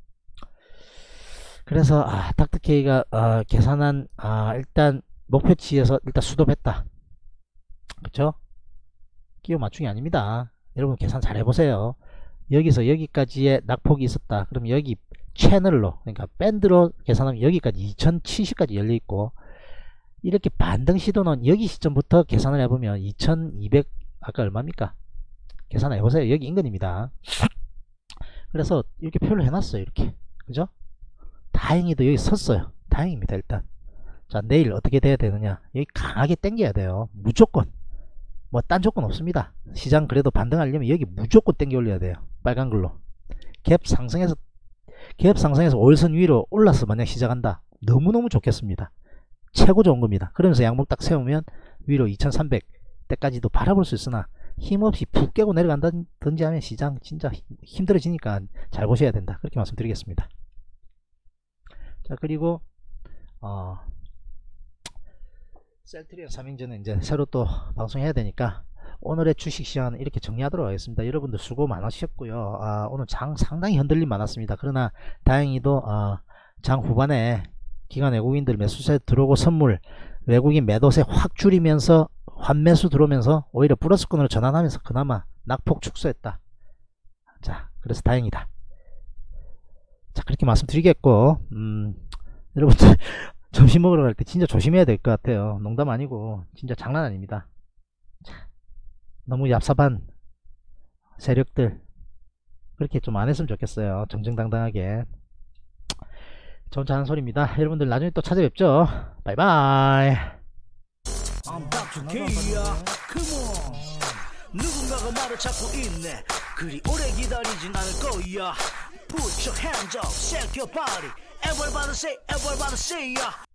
그래서 닥터케이가 계산한 일단 목표치에서 일단 수도했다. 그쵸? 끼워 맞추기 아닙니다. 여러분 계산 잘 해보세요. 여기서 여기까지의 낙폭이 있었다. 그럼 여기 채널로, 그러니까 밴드로 계산하면 여기까지 2070까지 열려있고, 이렇게 반등 시도는 여기 시점부터 계산을 해보면 2200 아까 얼마입니까? 계산을 해보세요. 여기 인근입니다. 그래서 이렇게 표를 해놨어요. 이렇게. 그죠? 다행히도 여기 섰어요. 다행입니다. 일단. 자, 내일 어떻게 돼야 되느냐? 여기 강하게 당겨야 돼요. 무조건. 뭐 딴 조건 없습니다. 시장 그래도 반등하려면 여기 무조건 당겨 올려야 돼요. 빨간 글로. 갭 상승해서 5일선 위로 올라서 만약 시작한다. 너무너무 좋겠습니다. 최고 좋은 겁니다. 그러면서 양목 딱 세우면 위로 2300대까지도 바라볼 수 있으나 힘없이 푹 깨고 내려간다든지 하면 시장 진짜 힘들어지니까 잘 보셔야 된다. 그렇게 말씀드리겠습니다. 자, 그리고 셀트리온 3행전은 이제 새로 또 방송해야 되니까 오늘의 주식시장은 이렇게 정리하도록 하겠습니다. 여러분들 수고 많으셨고요. 오늘 장 상당히 흔들림 많았습니다. 그러나 다행히도 장 후반에 기관 외국인들 매수세 들어오고 선물 외국인 매도세 확 줄이면서 환매수 들어오면서 오히려 플러스권으로 전환하면서 그나마 낙폭 축소했다. 자, 그래서 다행이다. 자, 그렇게 말씀드리겠고, 여러분들 점심 먹으러 갈 때 진짜 조심해야 될 것 같아요. 농담 아니고 진짜 장난 아닙니다. 자, 너무 얍삽한 세력들 그렇게 좀 안 했으면 좋겠어요. 정정당당하게. 저 혼자 하는 소리입니다. 여러분들 나중에 또 찾아뵙죠. 바이바이. 누군가가 말을 찾고 있네. 그리 오래 기다리진 않을 거야. Put your hands up, shake your body. Everybody say, everybody say, yeah.